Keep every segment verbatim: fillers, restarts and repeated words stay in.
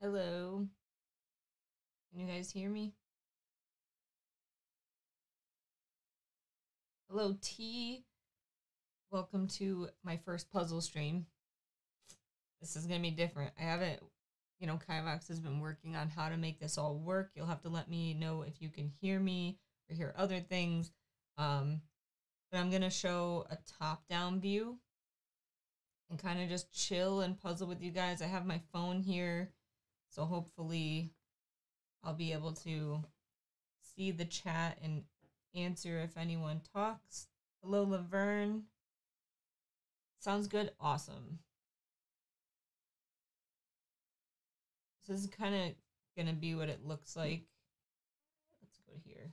Hello. Can you guys hear me? Hello, T. Welcome to my first puzzle stream. This is going to be different. I haven't, you know, Kyvox has been working on how to make this all work. You'll have to let me know if you can hear me or hear other things. Um, but I'm going to show a top-down view and kind of just chill and puzzle with you guys. I have my phone here, so hopefully I'll be able to see the chat and answer if anyone talks. Hello, Laverne. Sounds good. Awesome. This is kind of going to be what it looks like. Let's go here.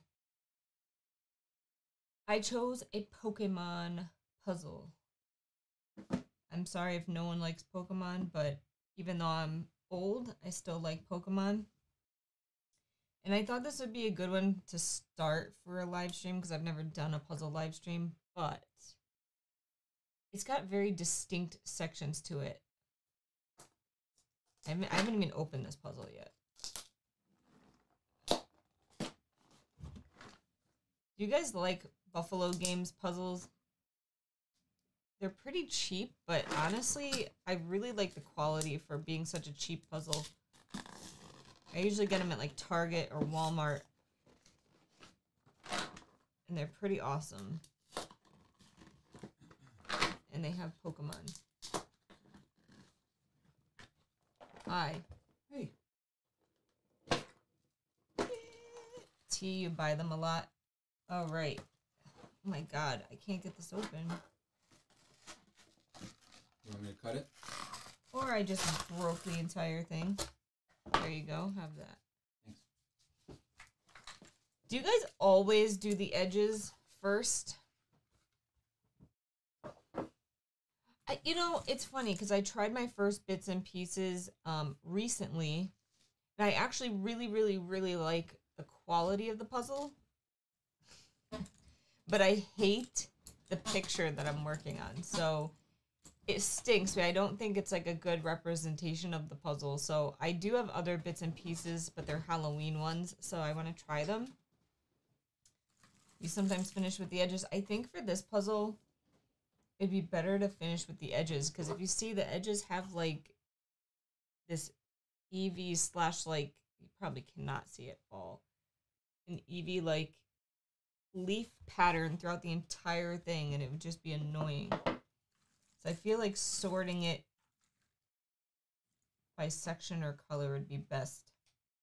I chose a Pokemon puzzle. I'm sorry if no one likes Pokemon, but even though I'm old, I still like Pokemon. And I thought this would be a good one to start for a live stream because I've never done a puzzle live stream, but it's got very distinct sections to it. I haven't, I haven't even opened this puzzle yet. Do you guys like Buffalo Games puzzles? They're pretty cheap, but honestly, I really like the quality for being such a cheap puzzle. I usually get them at like Target or Walmart, and they're pretty awesome. And they have Pokemon. Hi. Hey. T, you buy them a lot? Oh, right. Oh my god, I can't get this open. You want me to cut it? Or I just broke the entire thing. There you go, have that. Thanks. Do you guys always do the edges first? I, you know, it's funny because I tried my first bits and pieces um, recently, and I actually really, really, really like the quality of the puzzle. But I hate the picture that I'm working on, so it stinks, but I don't think it's like a good representation of the puzzle. So I do have other bits and pieces, but they're Halloween ones, so I want to try them. You sometimes finish with the edges. I think for this puzzle, it'd be better to finish with the edges, because if you see, the edges have like this Eevee slash, like, you probably cannot see it all, an Eevee like leaf pattern throughout the entire thing, and it would just be annoying. So I feel like sorting it by section or color would be best.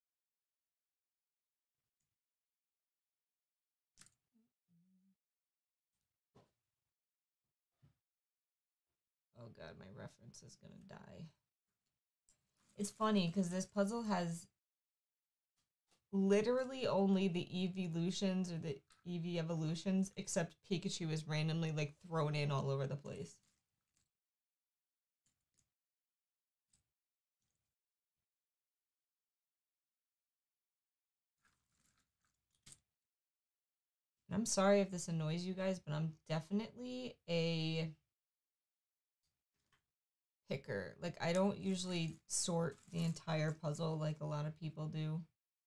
Oh god, my reference is gonna die. It's funny because this puzzle has literally only the evolutions or the Eevee evolutions, except Pikachu is randomly like thrown in all over the place. And I'm sorry if this annoys you guys, but I'm definitely a picker. Like, I don't usually sort the entire puzzle like a lot of people do.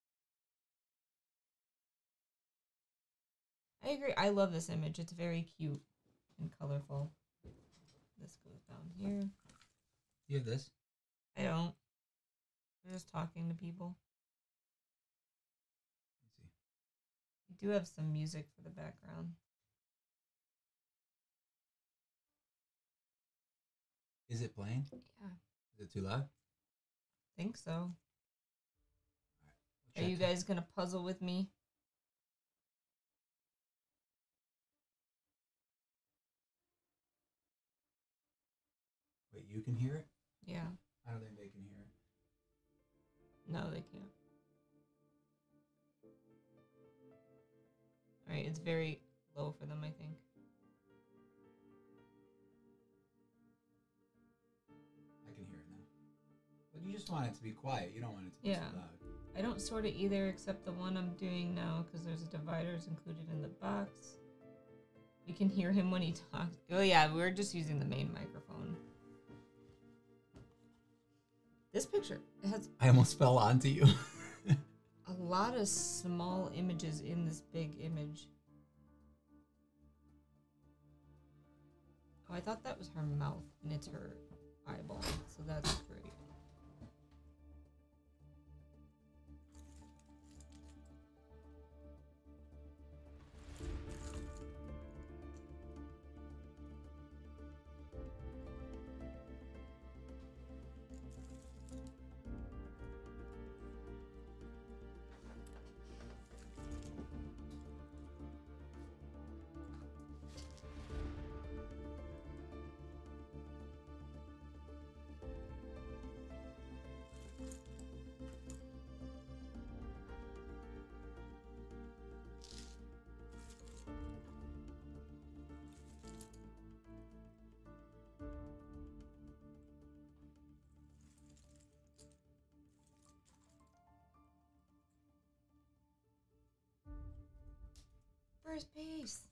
I agree. I love this image. It's very cute and colorful. This goes down here. You have this? I don't. We're just talking to people. Let's see. We do have some music for the background. Is it playing? Yeah. Is it too loud? I think so. All right. We'll Are you check. guys gonna puzzle with me? Wait, you can hear it? Yeah. I don't think they can hear it. No, they can't. Alright, it's very low for them, I think. I can hear it now. But you just want it to be quiet. You don't want it to be Yeah. too loud. I don't sort it either, except the one I'm doing now, because there's a dividers included in the box. You can hear him when he talks. Oh yeah, we're just using the main microphone. This picture has I almost fell onto you. a lot of small images in this big image. Oh, I thought that was her mouth, and it's her eyeball, so that's great. First base.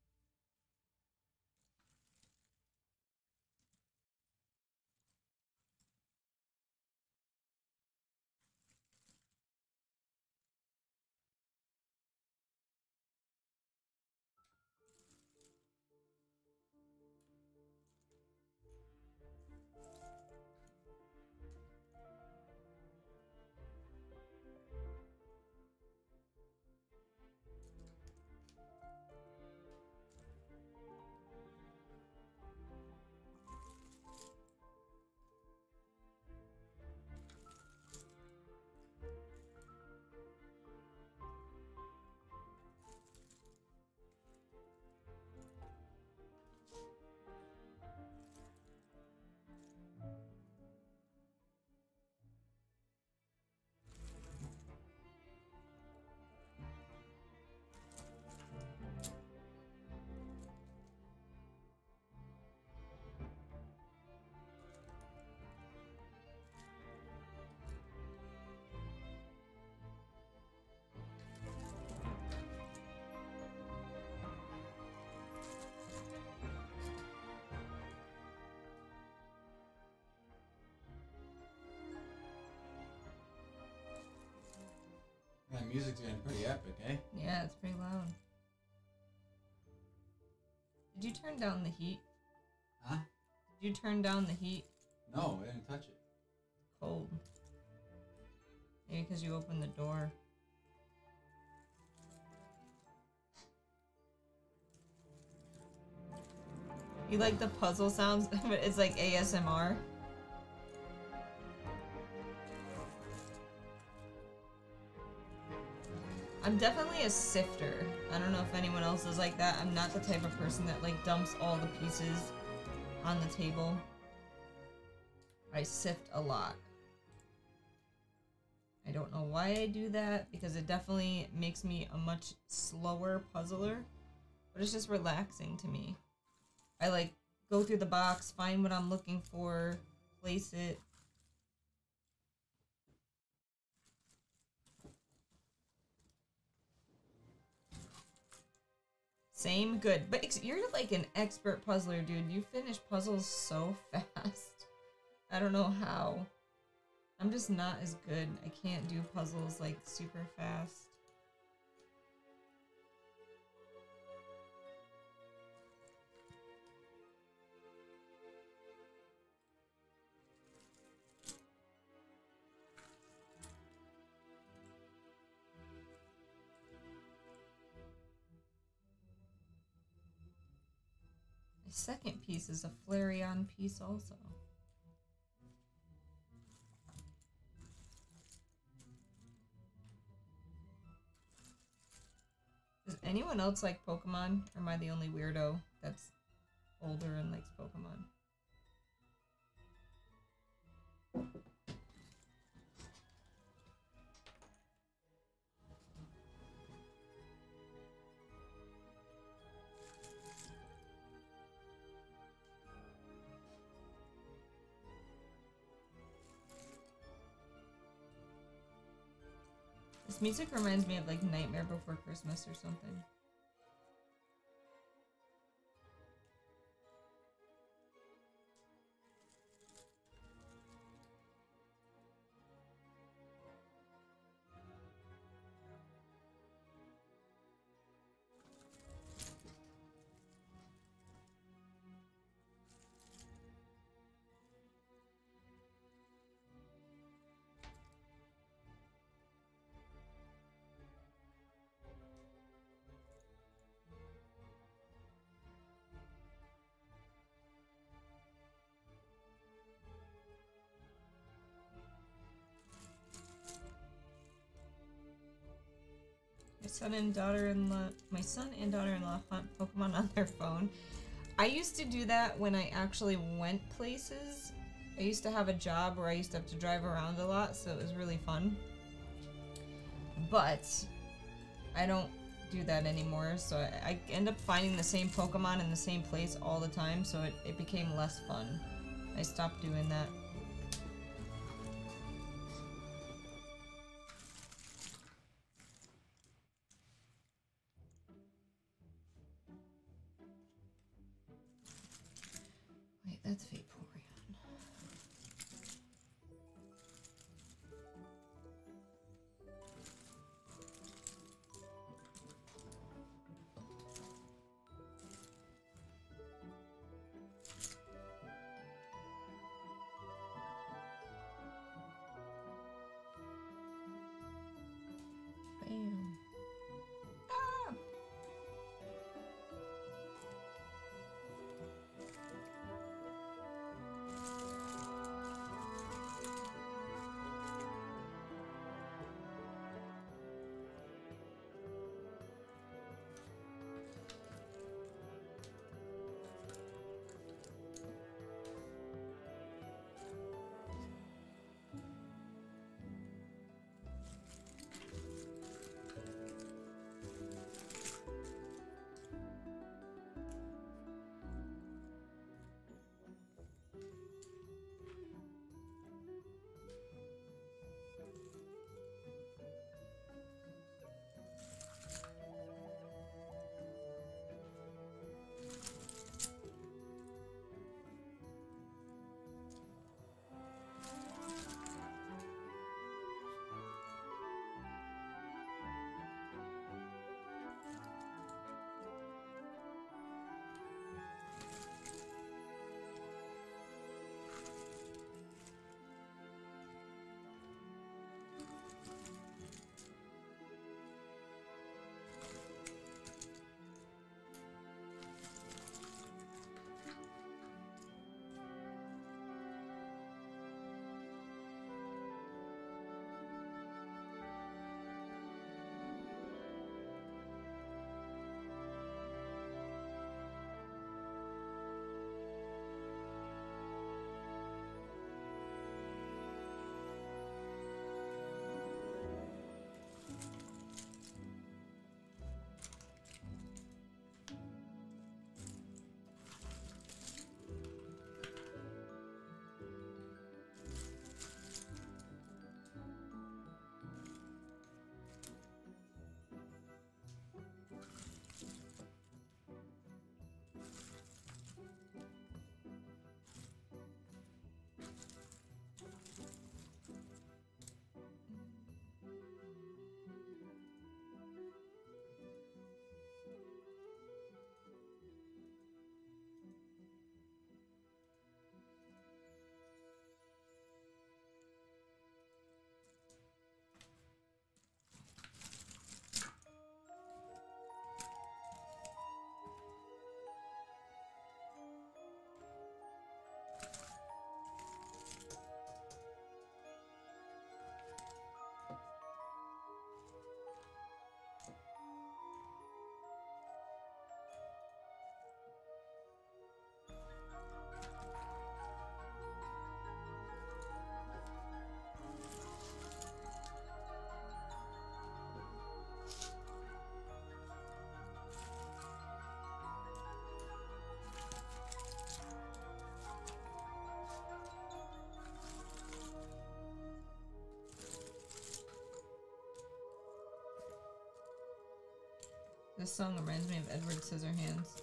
That music's getting pretty epic, eh? Yeah, it's pretty loud. Did you turn down the heat? Huh? Did you turn down the heat? No, I didn't touch it. Cold. Maybe because you opened the door. You like the puzzle sounds, but it's like A S M R. I'm definitely a sifter. I don't know if anyone else is like that. I'm not the type of person that like dumps all the pieces on the table. I sift a lot. I don't know why I do that, because it definitely makes me a much slower puzzler, but it's just relaxing to me. I like go through the box, find what I'm looking for, place it. Same, good. But ex you're like an expert puzzler, dude. You finish puzzles so fast. I don't know how. I'm just not as good. I can't do puzzles like super fast. My second piece is a Flareon piece also. Does anyone else like Pokemon? Or am I the only weirdo that's older and likes Pokemon? This music reminds me of like Nightmare Before Christmas or something. son and daughter-in-law, my son and daughter-in-law hunt Pokemon on their phone. I used to do that when I actually went places. I used to have a job where I used to have to drive around a lot, so it was really fun. But I don't do that anymore, so I, I end up finding the same Pokemon in the same place all the time, so it, it became less fun. I stopped doing that. Wait, that's Vaporeon. Bam. Ah! This song reminds me of Edward Scissorhands.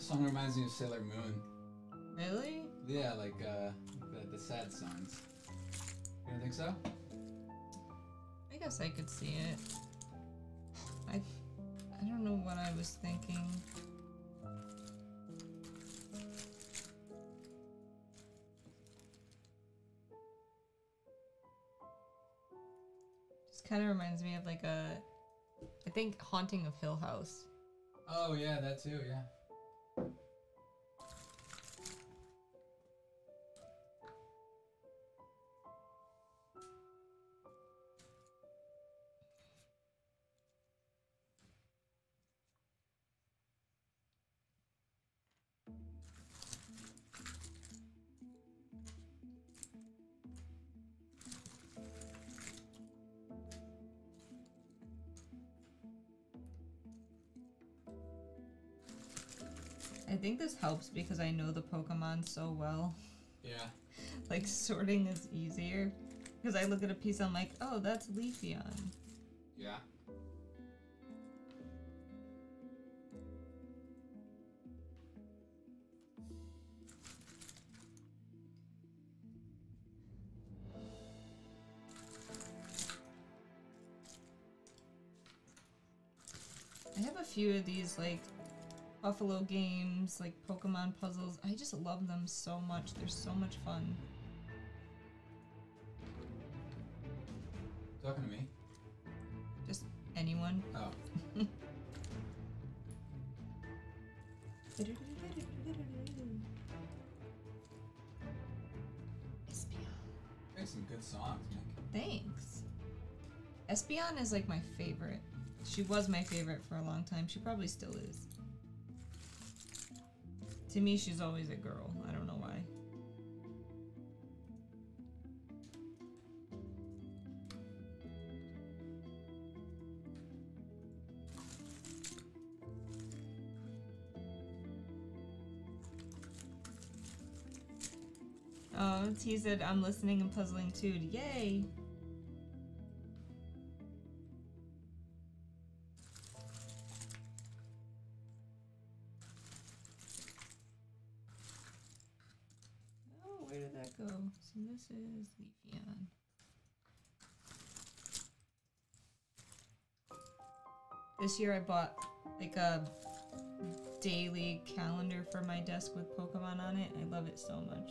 song reminds me of Sailor Moon. Really? Yeah, like uh, the, the sad songs. You don't think so? I guess I could see it. I I don't know what I was thinking. Just kind of reminds me of like a, I think Haunting of Hill House. Oh yeah, that too. Yeah. I think this helps because I know the Pokemon so well. Yeah. Like, sorting is easier. Because I look at a piece, I'm like, oh, that's Leafeon. Yeah. I have a few of these, like, Buffalo games, like Pokemon puzzles. I just love them so much. They're so much fun. Talking to me? Just anyone. Oh. Make some good songs, Mick. Thanks. Espeon is like my favorite. She was my favorite for a long time. She probably still is. To me, she's always a girl. I don't know why. Oh, T said, I'm listening and puzzling too. Yay! Oh, where did that go? So this is Leafeon. This year I bought like a daily calendar for my desk with Pokemon on it. I love it so much.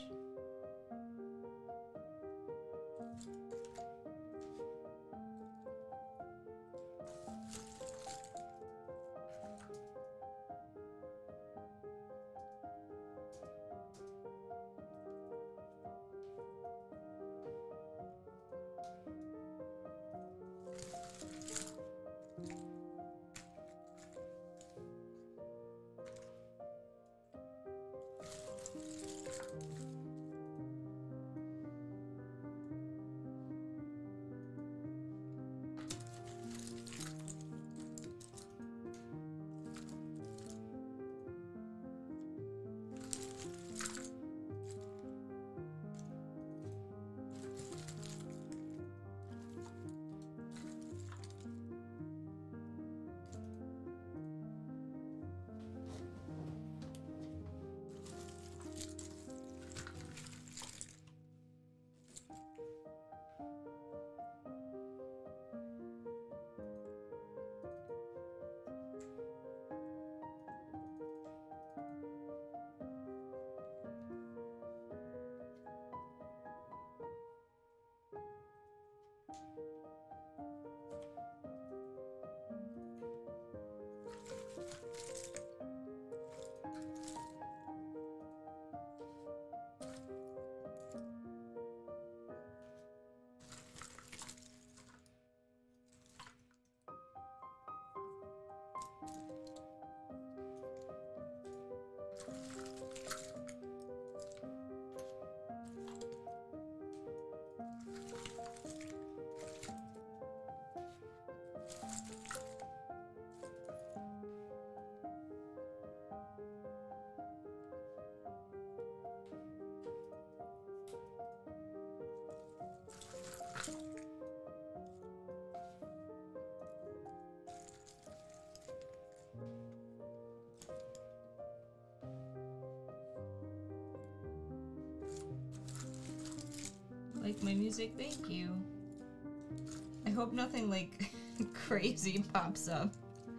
like my music, thank you. I hope nothing like crazy pops up.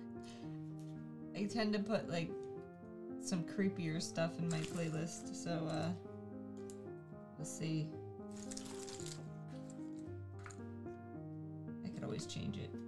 I tend to put like some creepier stuff in my playlist, so uh we'll see. I could always change it.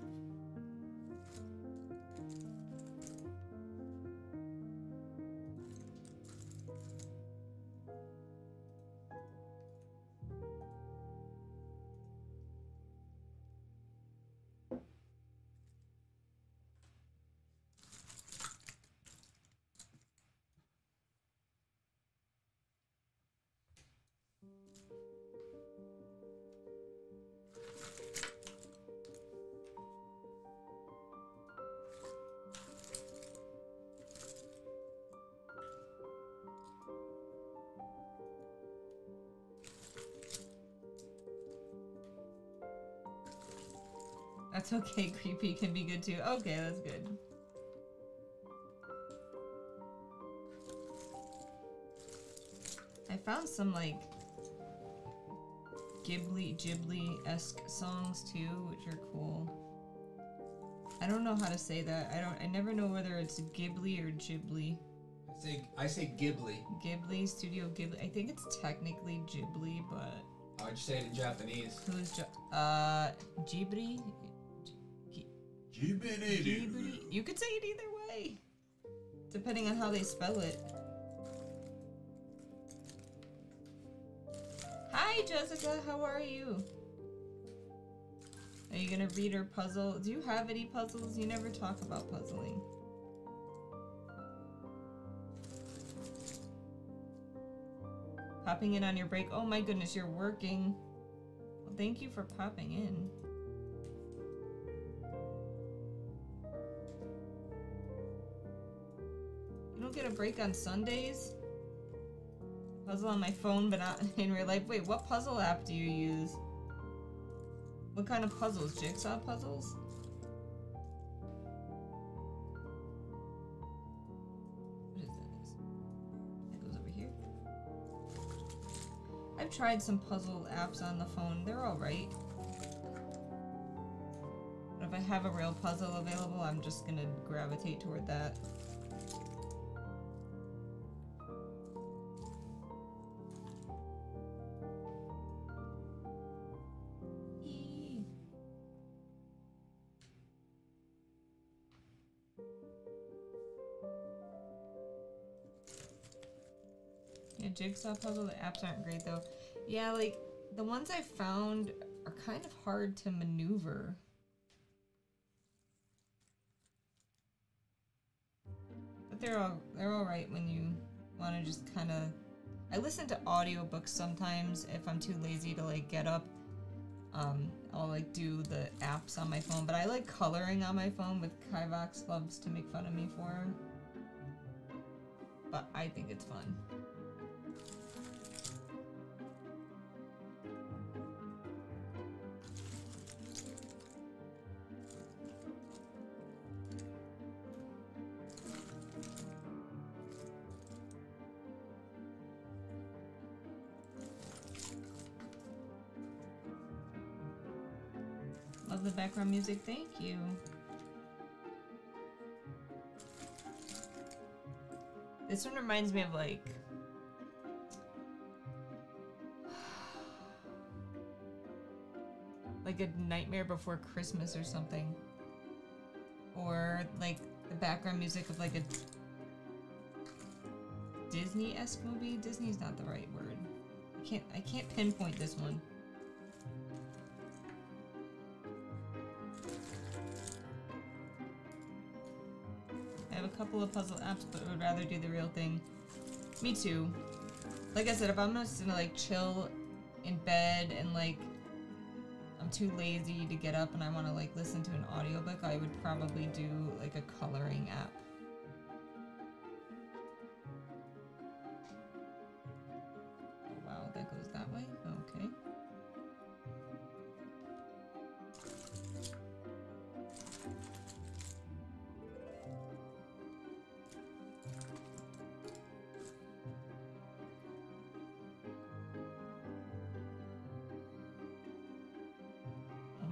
That's okay, creepy can be good too. Okay, that's good. I found some like Ghibli, Ghibli-esque songs too, which are cool. I don't know how to say that. I don't. I never know whether it's Ghibli or Ghibli. I say I say Ghibli. Ghibli, Studio Ghibli. I think it's technically Ghibli, but How'd you say it in Japanese? who's jo- uh Ghibli? Ghibli. Ghibli. You could say it either way, depending on how they spell it. Hi, Jessica. How are you? Are you gonna read her puzzle? Do you have any puzzles? You never talk about puzzling. Popping in on your break. Oh my goodness, you're working. Well, thank you for popping in. You don't get a break on Sundays? Puzzle on my phone, but not in real life. Wait, what puzzle app do you use? What kind of puzzles? Jigsaw puzzles? What is this? That goes over here. I've tried some puzzle apps on the phone. They're alright. But if I have a real puzzle available, I'm just gonna gravitate toward that. Jigsaw puzzle, the apps aren't great though. Yeah, like the ones I found are kind of hard to maneuver. But they're all they're all right when you want to just kind of. I listen to audiobooks sometimes if I'm too lazy to like get up. Um, I'll like do the apps on my phone, but I like coloring on my phone, with Kyvox loves to make fun of me for. But I think it's fun. Love the background music, thank you. This one reminds me of like like a Nightmare Before Christmas or something. Or like the background music of like a Disney-esque movie. Disney's not the right word. I can't I can't pinpoint this one. A couple of puzzle apps, but would rather do the real thing. Me too. Like I said, if I'm just gonna like chill in bed and like I'm too lazy to get up and I want to like listen to an audiobook, I would probably do like a coloring app. Oh wow, that goes that way? Okay.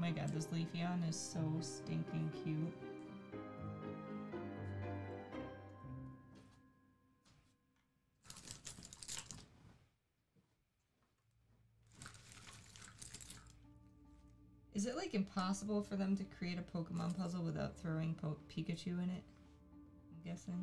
my god, this Leafeon is so stinking cute. Is it like impossible for them to create a Pokemon puzzle without throwing po Pikachu in it? I'm guessing.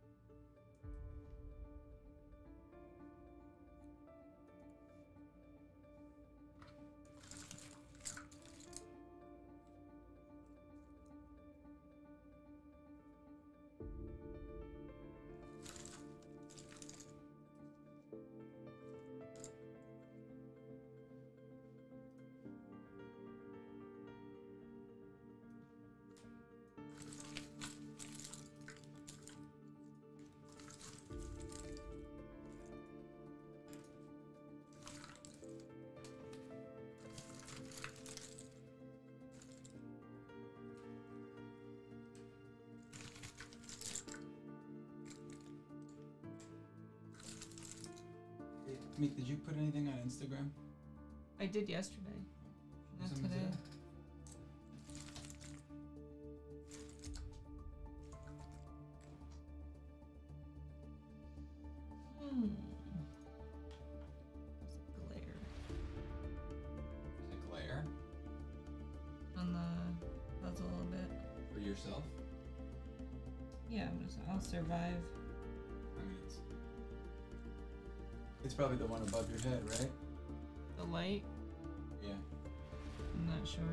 Meek, did you put anything on Instagram? I did yesterday. Not Something today. today? Hmm. There's a glare Is it glare? on the puzzle a little bit. For yourself? Yeah, I'm just, I'll survive. I mean, it's... It's probably the one above your head, right? The light? Yeah. I'm not sure.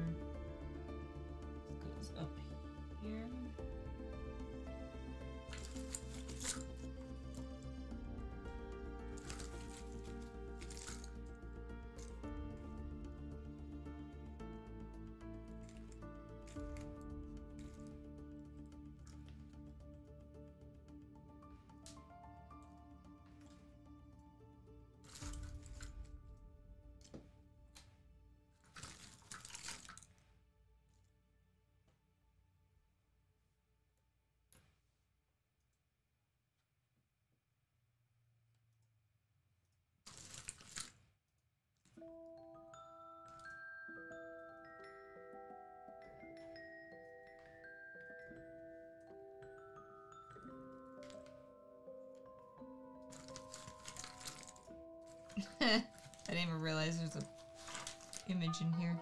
It goes up here. I didn't even realize there's a image in here.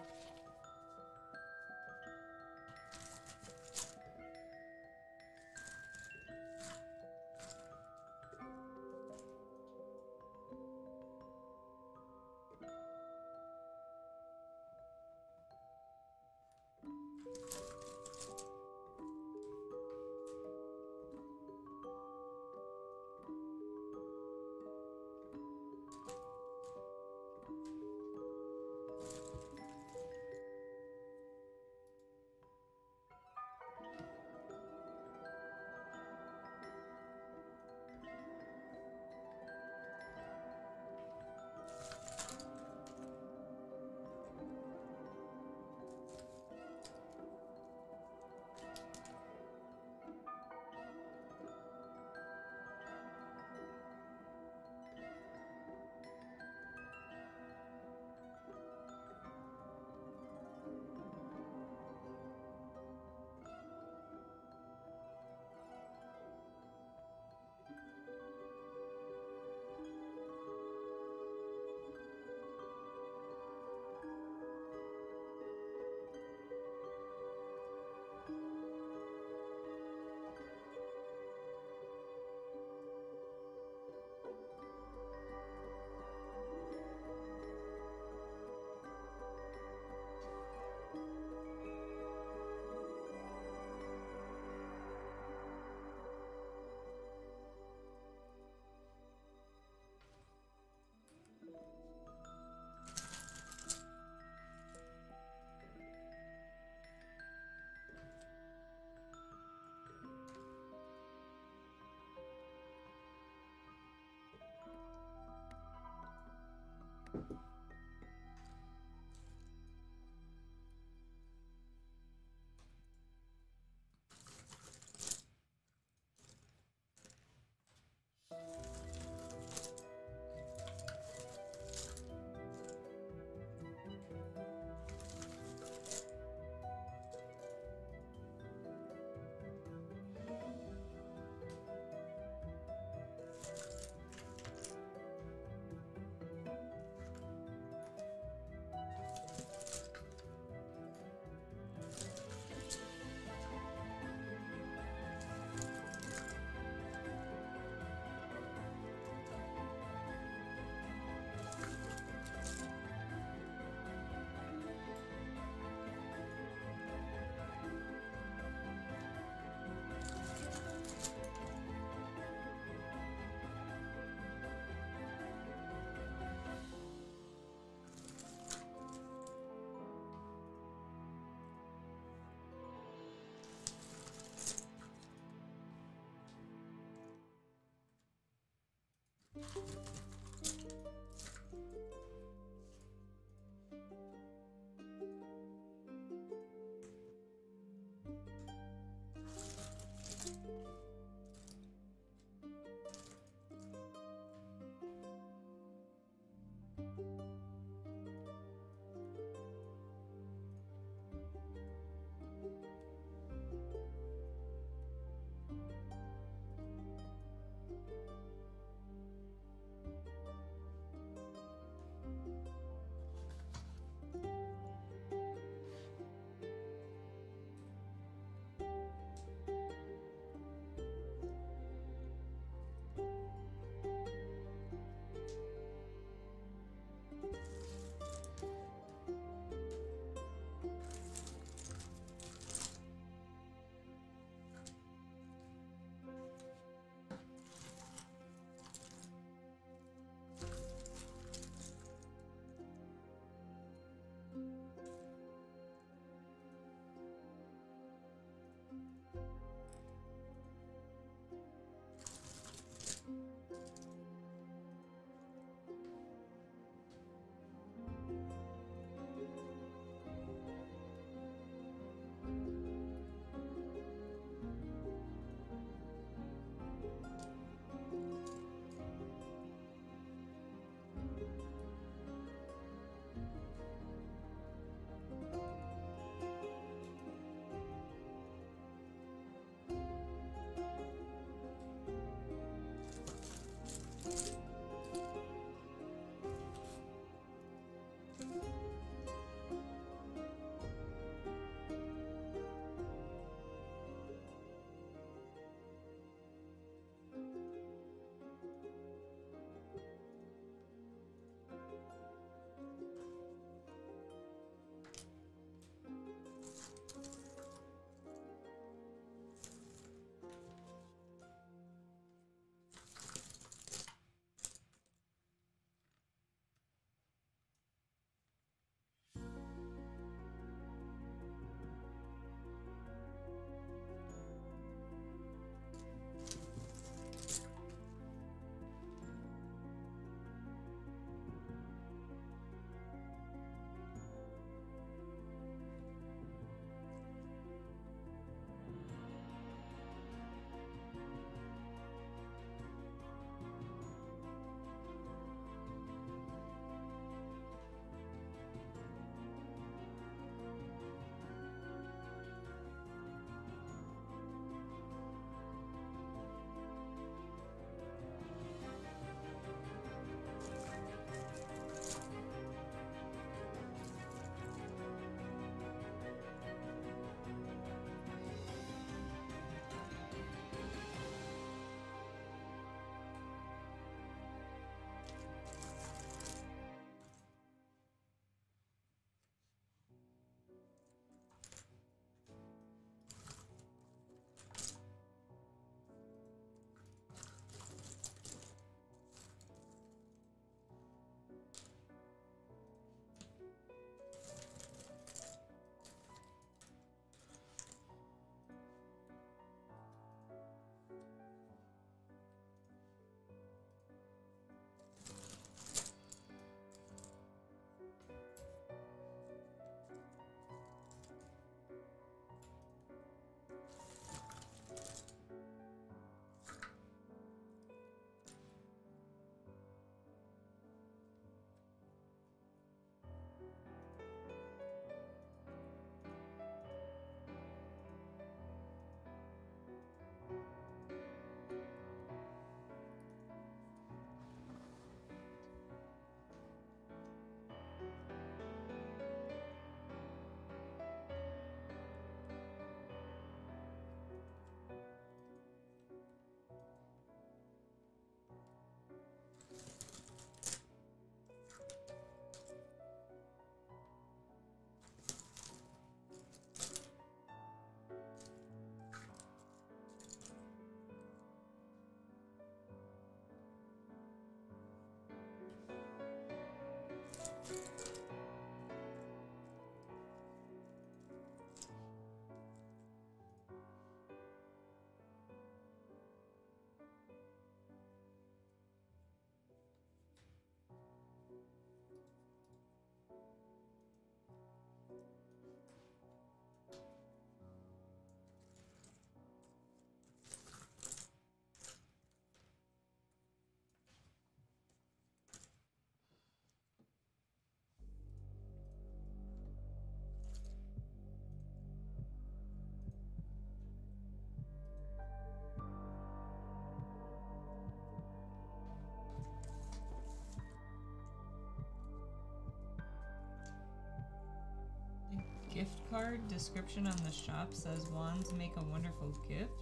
card description on the shop says wands make a wonderful gift.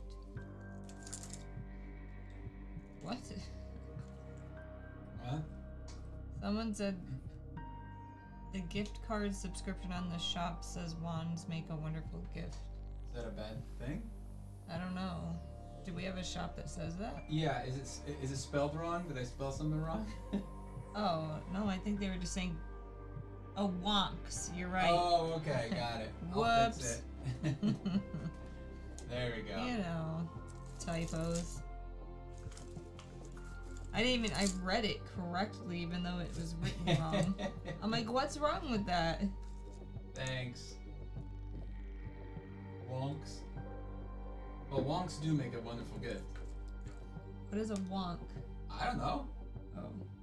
What? What? Someone said the gift card subscription on the shop says wands make a wonderful gift. Is that a bad thing? I don't know. Do we have a shop that says that? Yeah, is it is it spelled wrong? Did I spell something wrong? Oh, no, I think they were just saying oh, wonks. You're right. Oh, okay, got it. I'll Whoops. fix it. There we go. You know, typos. I didn't even, I read it correctly even though it was written wrong. I'm like, what's wrong with that? Thanks. Wonks. Well, wonks do make a wonderful gift. What is a wonk? I don't know. Oh.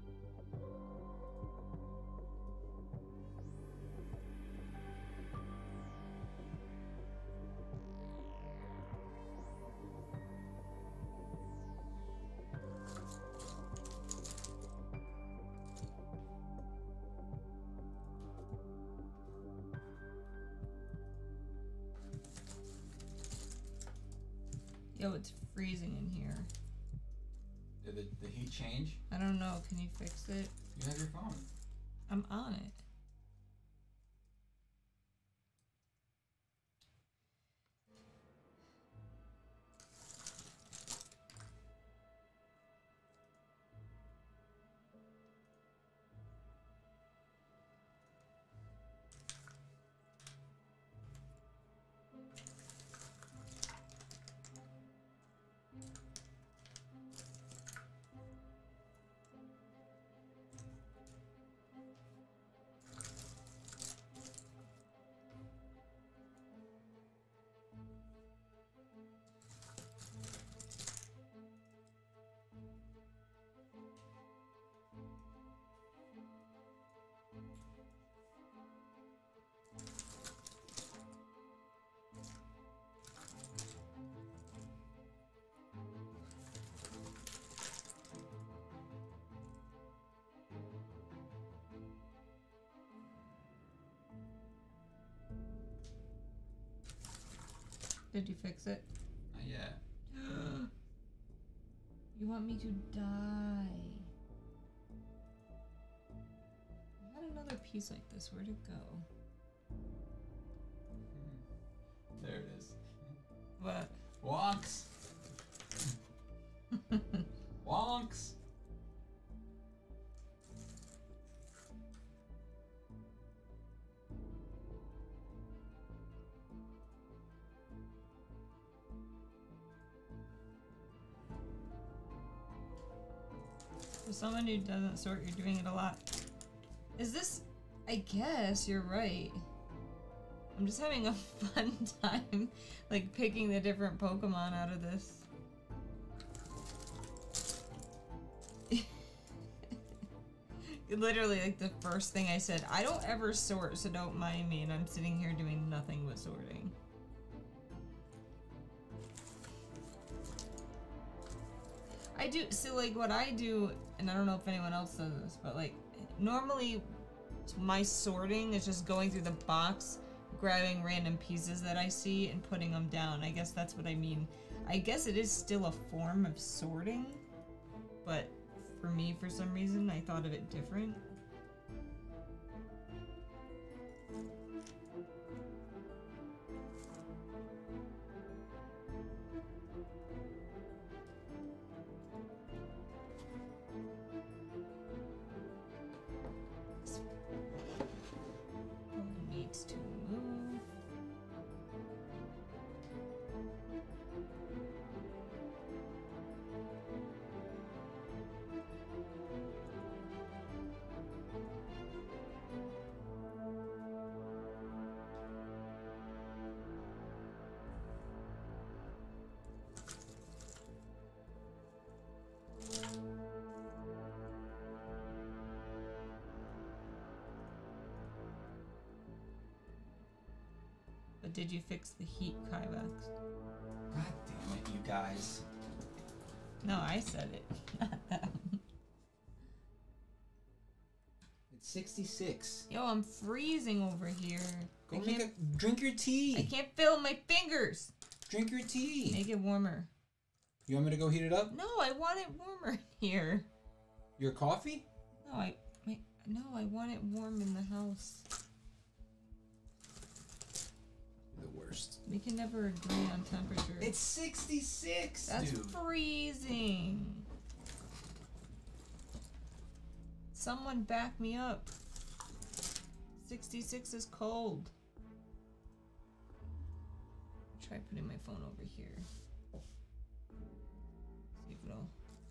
Yo, it's freezing in here. Did the, the heat change? I don't know. Can you fix it? You have your phone. I'm on it. Did you fix it? Not yet. You want me to die? I had another piece like this. Where'd it go? There it is. What? Wonks. Wonks. For someone who doesn't sort, you're doing it a lot. Is this... I guess you're right. I'm just having a fun time, like, picking the different Pokemon out of this. Literally, like, the first thing I said, I don't ever sort, so don't mind me, and I'm sitting here doing nothing but sorting. I do, so like what I do, and I don't know if anyone else does this, but like normally my sorting is just going through the box, grabbing random pieces that I see and putting them down. I guess that's what I mean. I guess it is still a form of sorting, but for me, for some reason, I thought of it different. Needs to move. But did you fix the heat, Kyvax? God damn it, you guys. No, I said it, not them. It's sixty-six. Yo, I'm freezing over here. Go I make can't, a drink your tea. I can't feel my fingers. Drink your tea. Make it warmer. You want me to go heat it up? No, I want it warmer in here. Your coffee? No, I wait. No, I want it warm in the house. The worst. We can never agree on temperature. It's sixty-six, That's dude. freezing. Someone back me up. sixty-six is cold. Try putting my phone over here. See if it'll.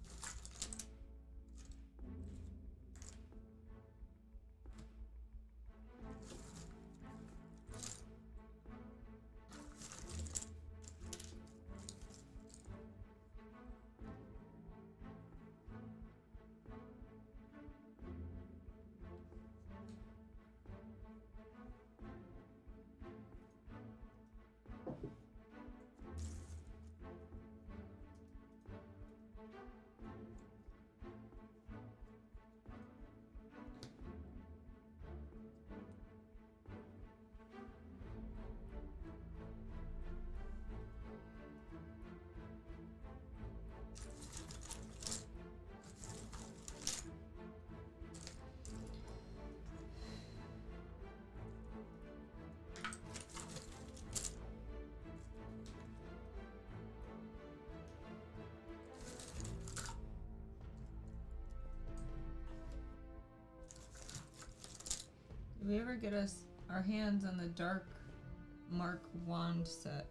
Did we ever get us our hands on the Dark Mark wand set?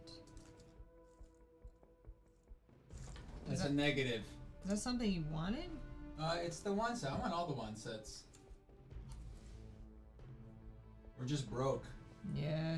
That's that, a negative. Is that something you wanted? Uh, it's the one set. I want all the one sets. We're just broke. Yeah.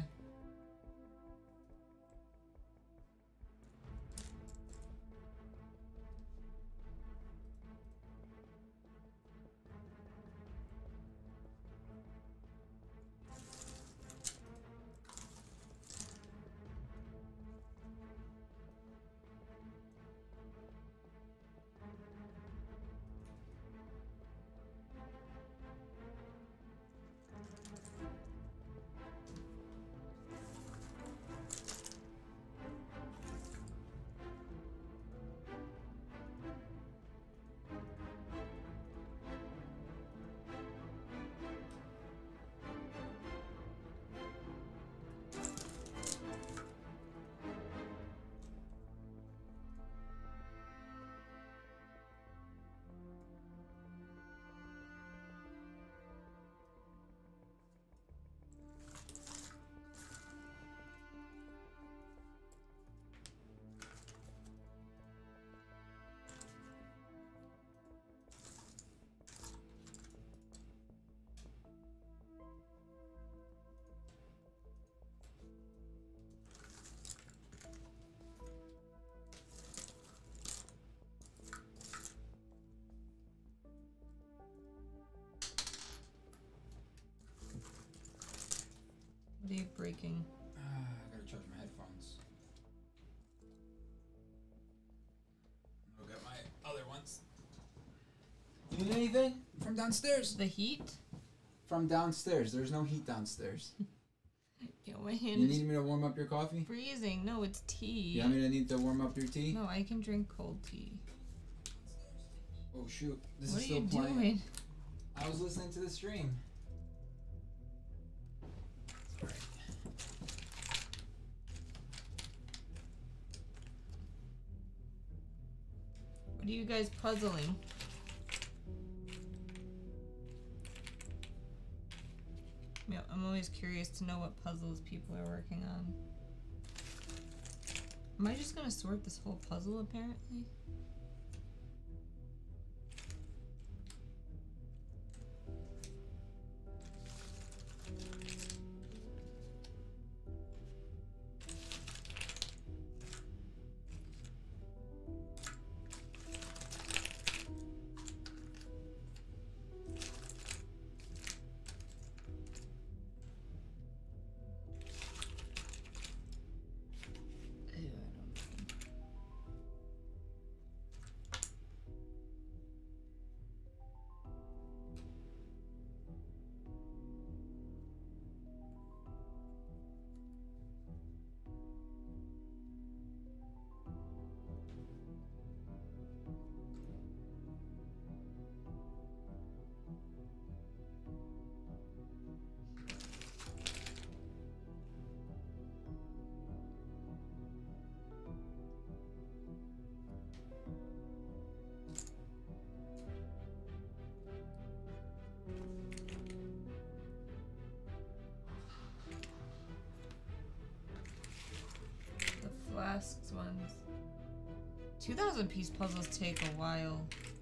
What are you breaking? Uh, I gotta charge my headphones. I'll get my other ones. You need anything from downstairs? The heat? From downstairs. There's no heat downstairs. Yo, my You hand is need me to warm up your coffee? freezing. No, it's tea. You want me to need to warm up your tea? No, I can drink cold tea. Oh shoot! This What is are still you playing. doing? I was listening to the stream. Sorry. What are you guys puzzling? Yeah, I'm always curious to know what puzzles people are working on. Am I just gonna sort this whole puzzle apparently? Ew, I don't know. tasks ones. two thousand piece puzzles take a while.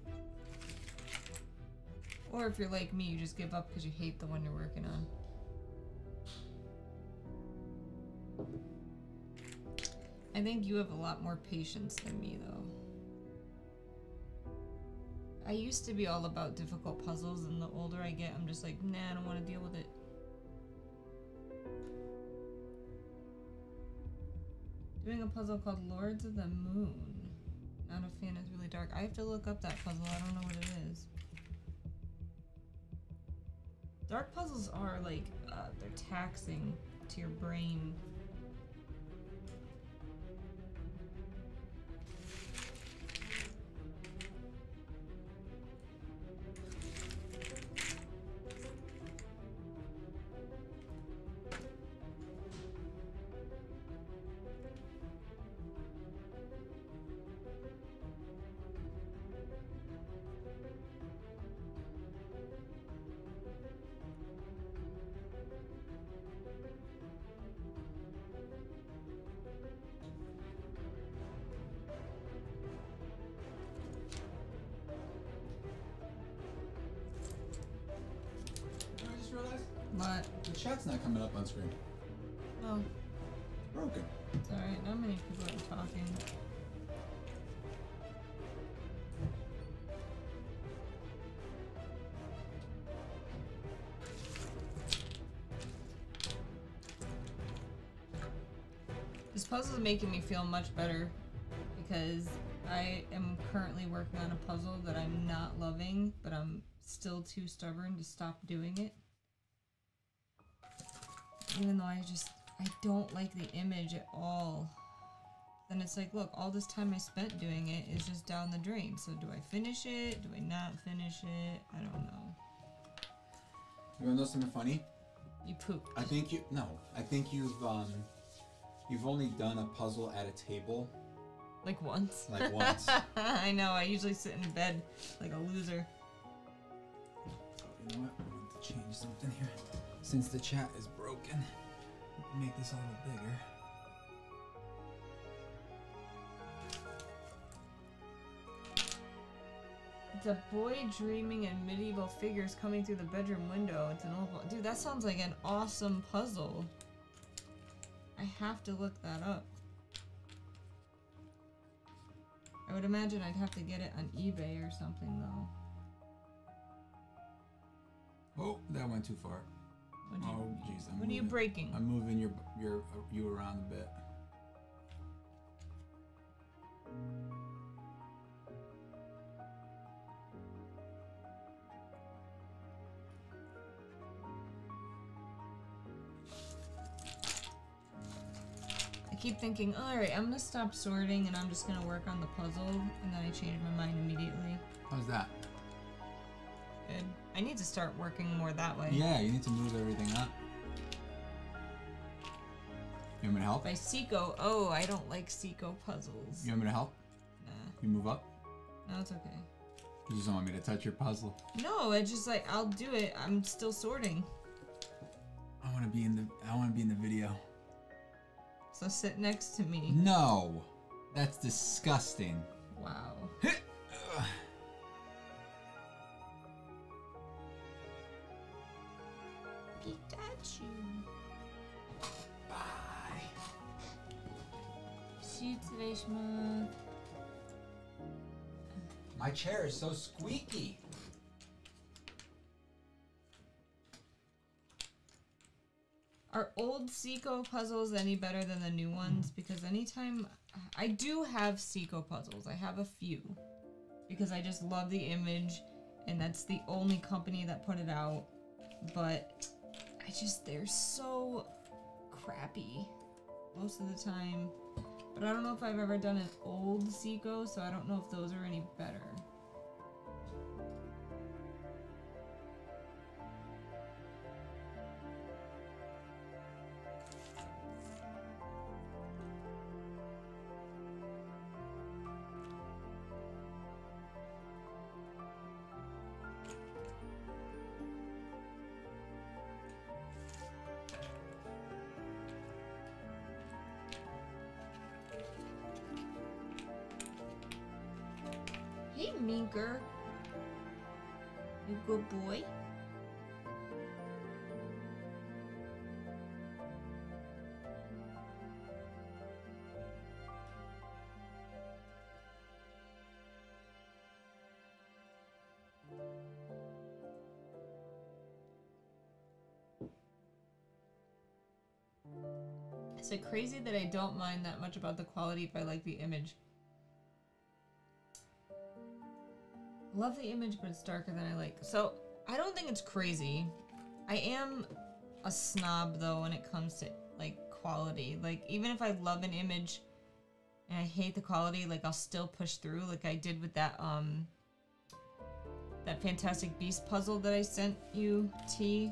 Or if you're like me, you just give up because you hate the one you're working on. I think you have a lot more patience than me, though. I used to be all about difficult puzzles, and the older I get, I'm just like, nah, I don't want to deal with it. Doing a puzzle called Lords of the Moon. Not a fan, it's really dark. I have to look up that puzzle, I don't know what it is. Dark puzzles are like, uh, they're taxing to your brain. What? The chat's not coming up on screen. Oh. Broken. It's alright, not many people are talking. This puzzle is making me feel much better because I am currently working on a puzzle that I'm not loving, but I'm still too stubborn to stop doing it. Even though I just, I don't like the image at all. Then it's like, look, all this time I spent doing it is just down the drain. So do I finish it? Do I not finish it? I don't know. You wanna know something funny? You pooped. I think you, no, I think you've, um, you've only done a puzzle at a table. Like once? Like once. I know, I usually sit in bed like a loser. Oh, you know what? I want to change something here. Since the chat is broken, make this a little bigger. It's a boy dreaming and medieval figures coming through the bedroom window. It's an old one. Dude, that sounds like an awesome puzzle. I have to look that up. I would imagine I'd have to get it on eBay or something, though. Oh, that went too far. What you, oh, jeez. What are you breaking? I'm moving your your uh, you around a bit. I keep thinking, all right, I'm gonna stop sorting and I'm just gonna work on the puzzle, and then I change my mind immediately. How's that? Good. I need to start working more that way. Yeah, you need to move everything up. You want me to help? By Seiko. Oh, I don't like Seiko puzzles. You want me to help? Nah. You move up? No, it's okay. You just don't want me to touch your puzzle. No, it's just like, I'll do it. I'm still sorting. I want to be in the I want to be in the video. So sit next to me. No. That's disgusting. Wow. Pikachu. Bye. Shitsureshima. My chair is so squeaky. Are old Seiko puzzles any better than the new ones? Because anytime... I do have Seiko puzzles. I have a few. Because I just love the image. And that's the only company that put it out. But I just... They're so crappy most of the time. But I don't know if I've ever done an old Seiko, so I don't know if those are any better. Minker. You good boy. Is it crazy that I don't mind that much about the quality if I like the image? Love the image, but it's darker than I like. So, I don't think it's crazy. I am a snob, though, when it comes to, like, quality. Like, even if I love an image and I hate the quality, like, I'll still push through, like I did with that, um... that Fantastic Beast puzzle that I sent you, T.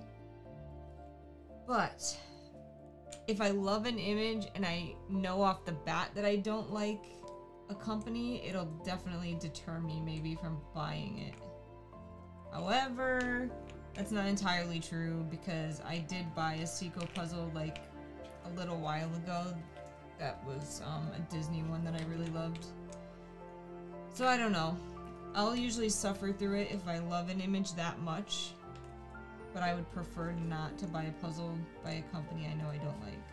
But if I love an image and I know off the bat that I don't like a company, it'll definitely deter me maybe from buying it. However, that's not entirely true because I did buy a Seiko puzzle like a little while ago. That was um, a Disney one that I really loved. So I don't know. I'll usually suffer through it if I love an image that much. But I would prefer not to buy a puzzle by a company I know I don't like.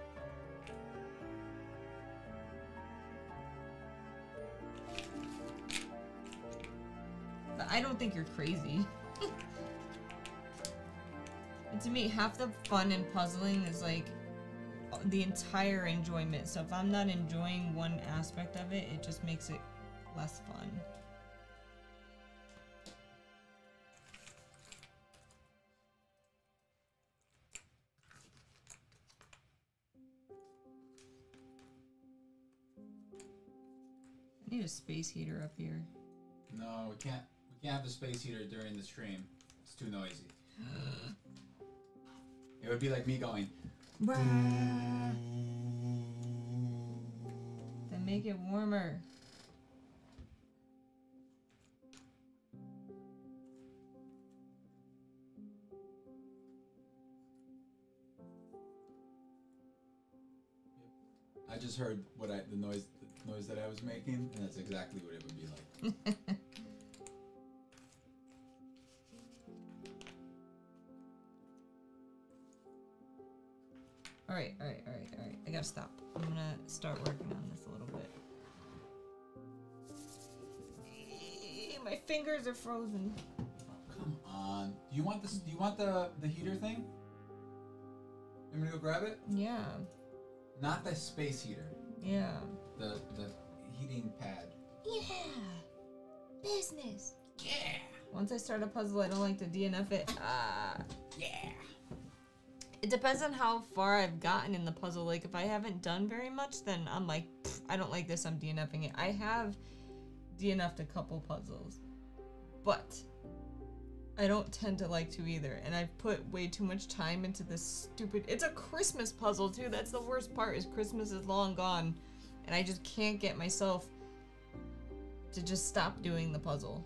But I don't think you're crazy. And to me, half the fun in puzzling is like the entire enjoyment. So if I'm not enjoying one aspect of it, it just makes it less fun. I need a space heater up here. No, we can't. We can't have the space heater during the stream. It's too noisy. It would be like me going. Then make it warmer. I just heard what I the noise the noise that I was making, and that's exactly what it would be like. Alright, alright, alright, alright. I gotta stop. I'm gonna start working on this a little bit. My fingers are frozen. Oh, come on. Do you want this? Do you want the the heater thing? You want me to go grab it? Yeah. Not the space heater. Yeah. The the heating pad. Yeah. Business. Yeah. Once I start a puzzle, I don't like to D N F it. Ah. Yeah. It depends on how far I've gotten in the puzzle. Like, if I haven't done very much, then I'm like, I don't like this, I'm DNFing it. I have D N F'd a couple puzzles, but I don't tend to like to either. And I've put way too much time into this stupid... It's a Christmas puzzle, too. That's the worst part, is Christmas is long gone. And I just can't get myself to just stop doing the puzzle.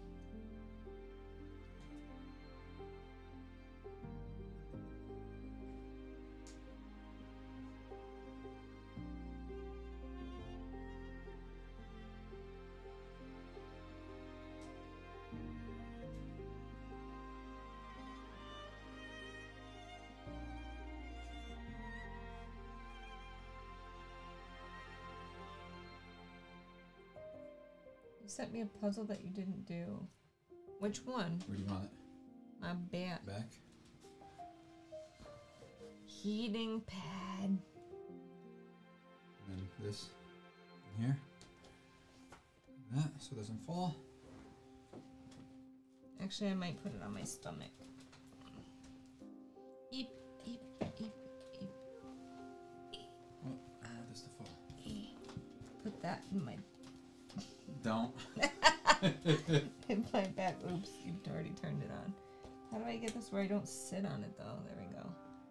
Sent me a puzzle that you didn't do. Which one? Where do you want it? My bat. Back? Heating pad. And then this in here. Like that, so it doesn't fall. Actually, I might put it on my stomach. Eep, eep, eep, eep. Oh, I want this to fall. Put that in my... Don't. in my back. Oops, you've already turned it on. How do I get this where I don't sit on it, though? There we go.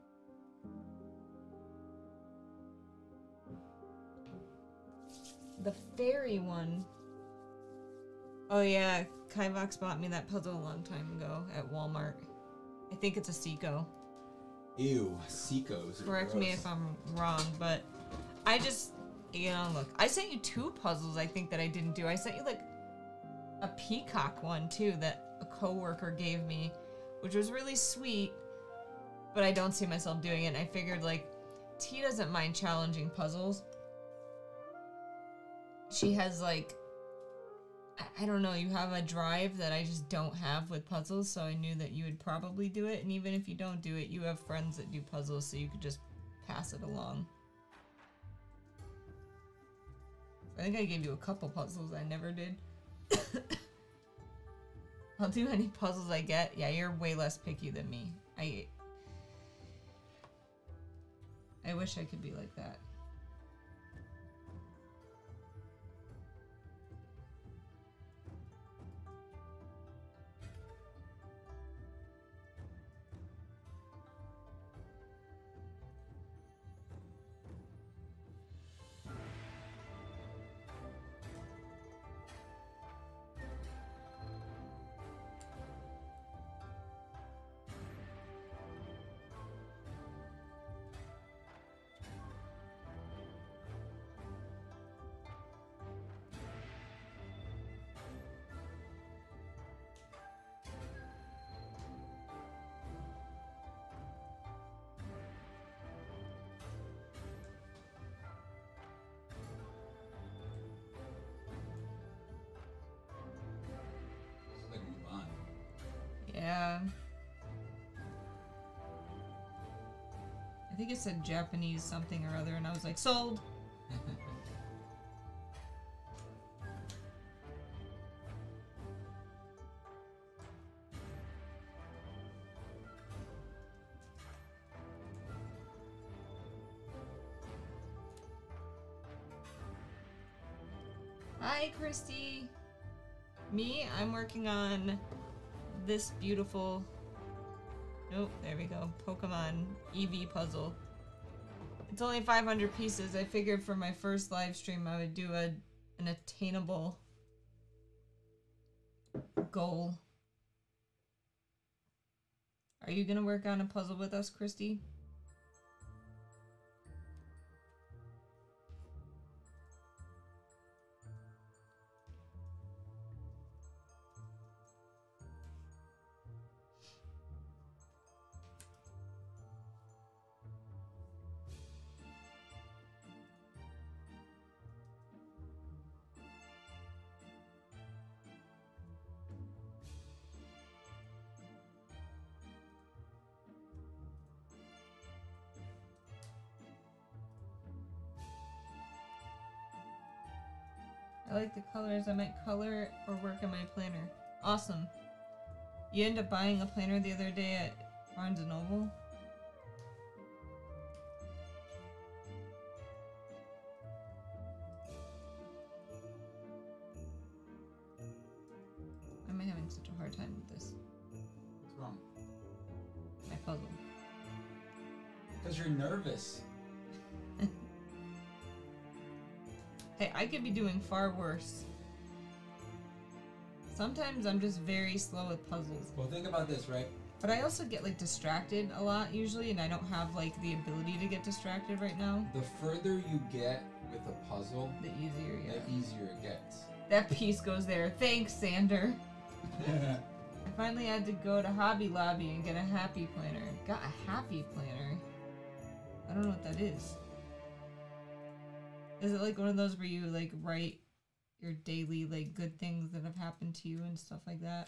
The fairy one. Oh yeah, Kaivox bought me that puzzle a long time ago at Walmart. I think it's a Seiko. Ew, Seikos. Correct me if I'm wrong, but I just, you know, look, I sent you two puzzles I think that I didn't do. I sent you like a peacock one too that a coworker gave me, which was really sweet, but I don't see myself doing it. And I figured like T doesn't mind challenging puzzles. She has like, I don't know, you have a drive that I just don't have with puzzles, so I knew that you would probably do it. And even if you don't do it, you have friends that do puzzles, so you could just pass it along. I think I gave you a couple puzzles I never did. I'll do any puzzles I get. Yeah, you're way less picky than me. I I wish I could be like that. Yeah. I think it said Japanese something or other, and I was like, sold! Hi, Christy! Me, I'm working on this beautiful, nope, there we go, Pokemon Eevee puzzle. It's only five hundred pieces. I figured for my first live stream I would do a an attainable goal. Are you gonna work on a puzzle with us, Christy? I like the colors. I might color or work on my planner. Awesome. You end up buying a planner the other day at Barnes and Noble? Why am I having such a hard time with this? What's wrong? My puzzle. Because you're nervous. Hey, I could be doing far worse. Sometimes I'm just very slow with puzzles. Well, think about this, right? But I also get like distracted a lot usually, and I don't have like the ability to get distracted right now. The further you get with a puzzle, The easier, yeah. the easier it gets. That piece goes there. Thanks, Sander. I finally had to go to Hobby Lobby and get a happy planner. Got a happy planner? I don't know what that is. Is it like one of those where you like write your daily like good things that have happened to you and stuff like that?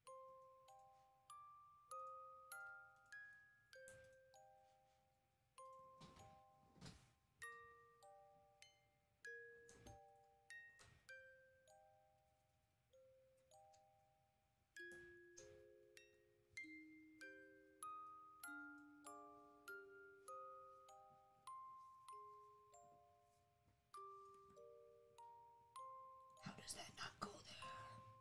How does that not go there?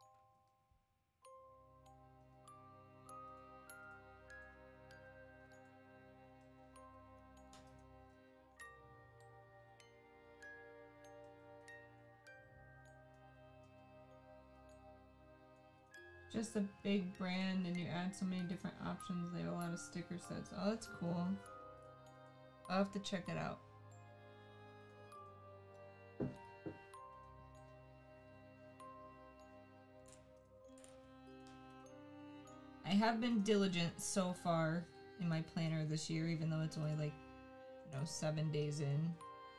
Just a big brand and you add so many different options. They have a lot of sticker sets. Oh, that's cool. I'll have to check it out. I have been diligent so far in my planner this year, even though it's only like, you know, seven days in.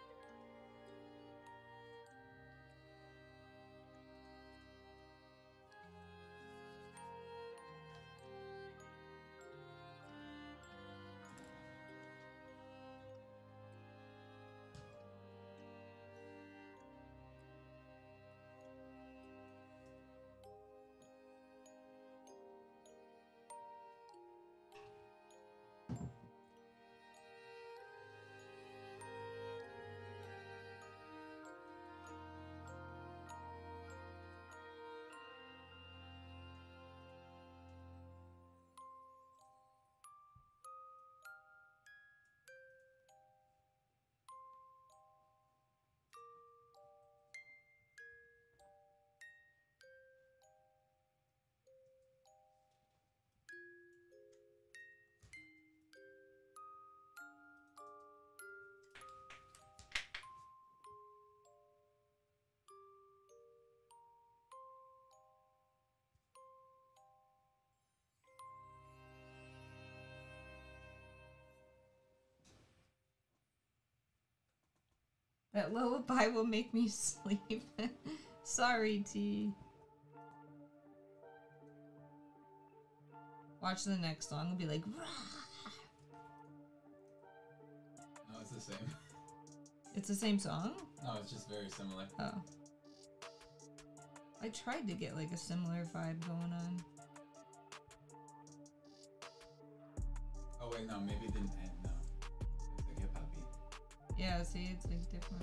That lullaby will make me sleep. Sorry, T. Watch the next song and be like, rah! No, it's the same. It's the same song? No, it's just very similar. Oh. I tried to get like a similar vibe going on. Oh wait, no, maybe it didn't end. No, it's like hip hop beat. Yeah, see, it's like different.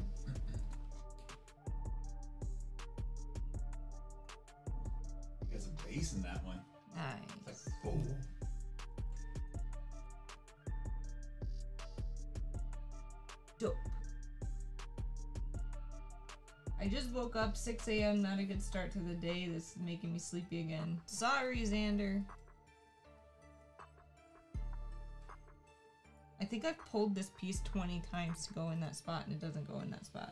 You got some bass in that one. Nice. It's like, oh. Dope. I just woke up, six A M, not a good start to the day. This is making me sleepy again. Sorry, Xander. I think I've pulled this piece twenty times to go in that spot, and it doesn't go in that spot.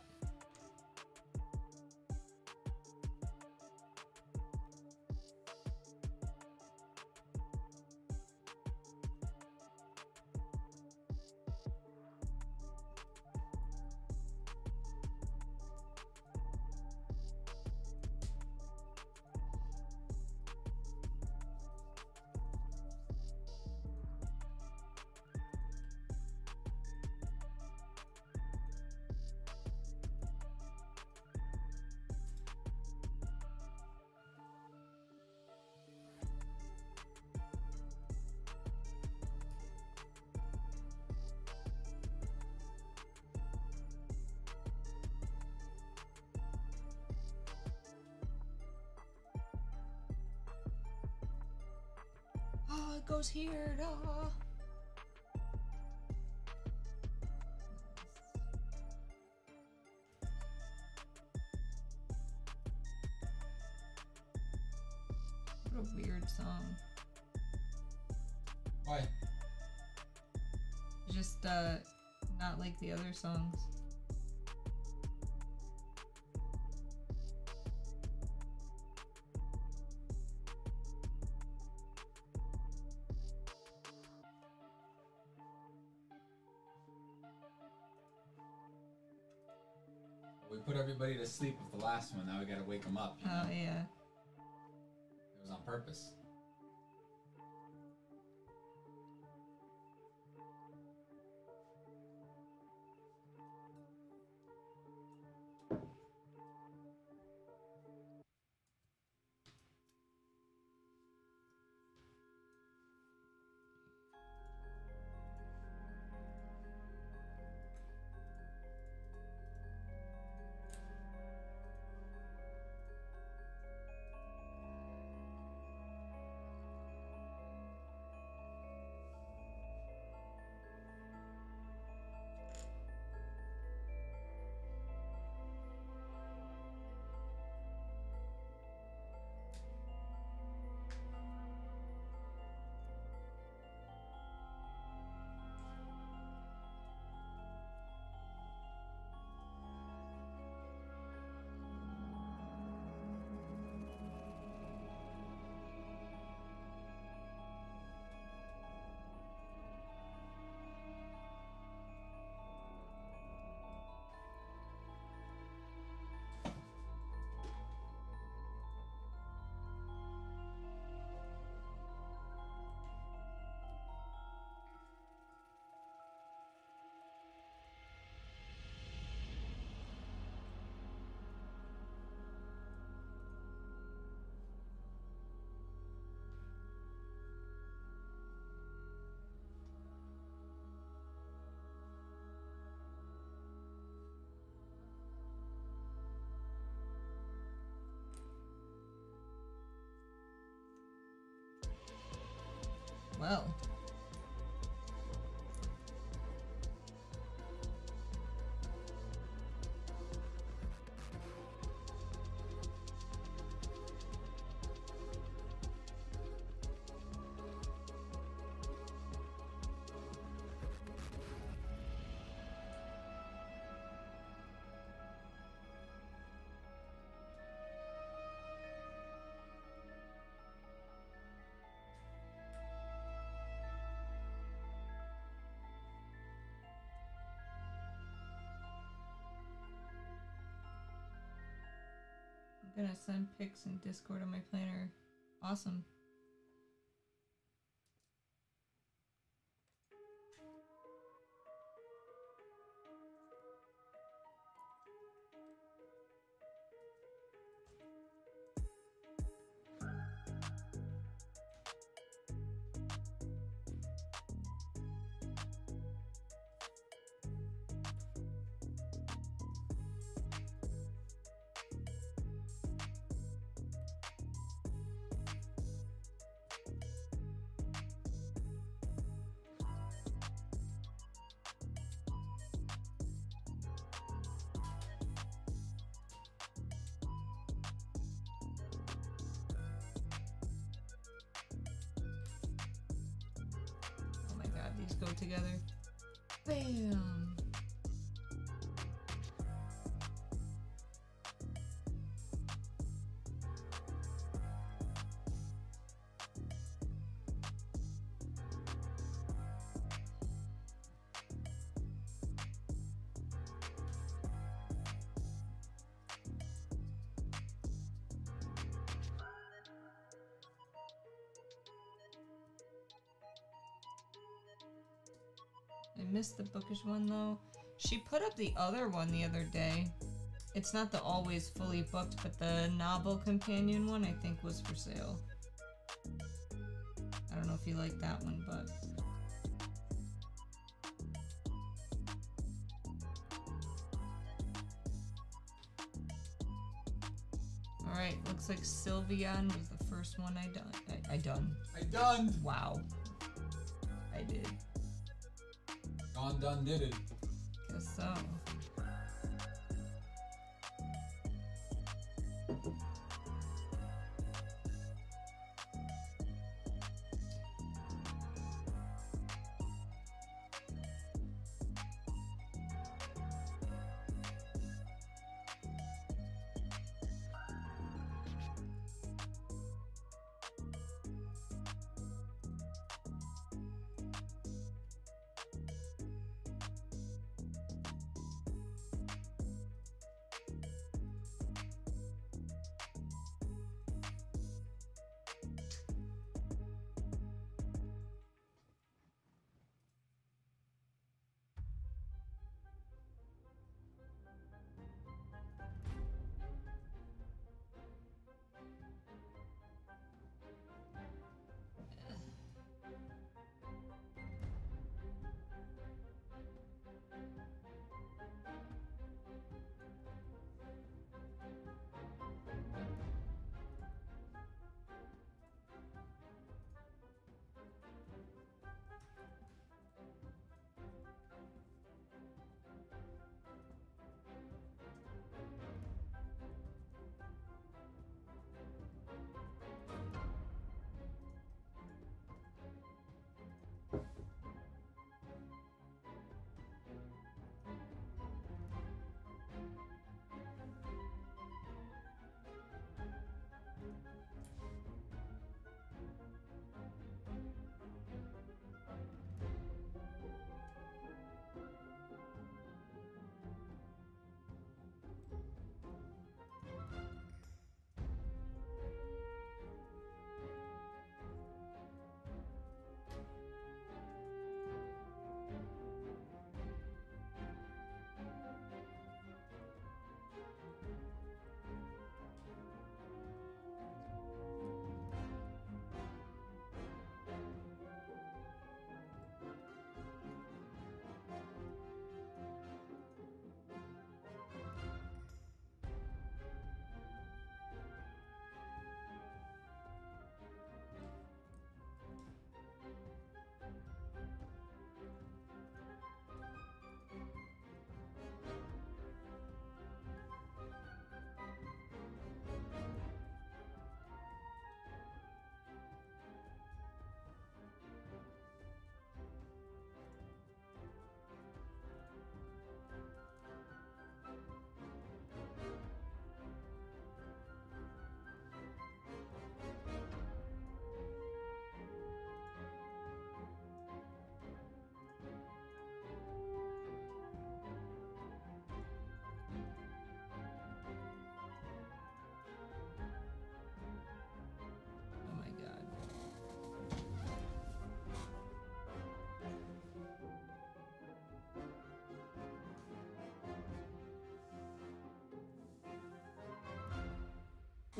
Oh, it goes here. Ah. What a weird song. Why? Just, uh, not like the other songs. We put everybody to sleep with the last one. Now we gotta wake them up. You know? Oh, yeah. It was on purpose. Well. I'm gonna send pics in Discord on my planner. Awesome. These go together. Bam! I missed the bookish one though. She put up the other one the other day. It's not the always fully booked, but the novel companion one I think was for sale. I don't know if you like that one, but... Alright, looks like Sylveon was the first one I done. I, I done. I done! Wow. I did. Gone done did it. Guess so.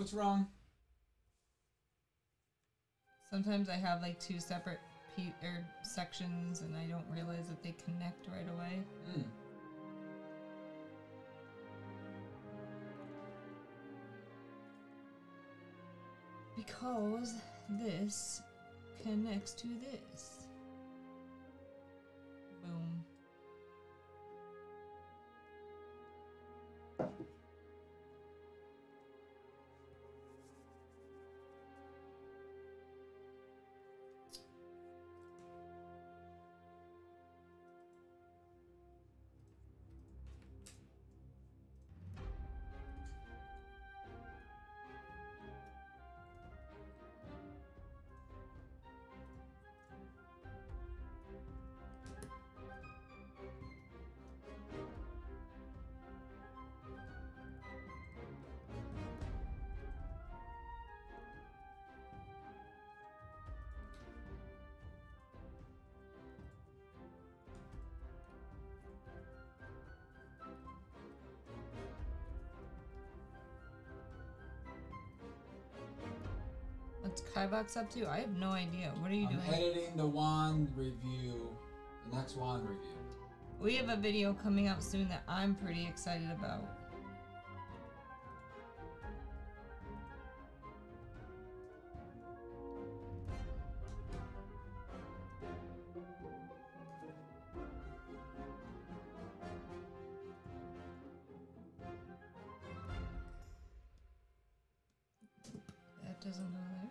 what's wrong? Sometimes I have like two separate pe- or sections and I don't realize that they connect right away. Hmm. Because this connects to this. Boom. What's Kaivox up to? I have no idea. What are you I'm doing? editing the wand review, the next wand review. We have a video coming out soon that I'm pretty excited about. That doesn't go there.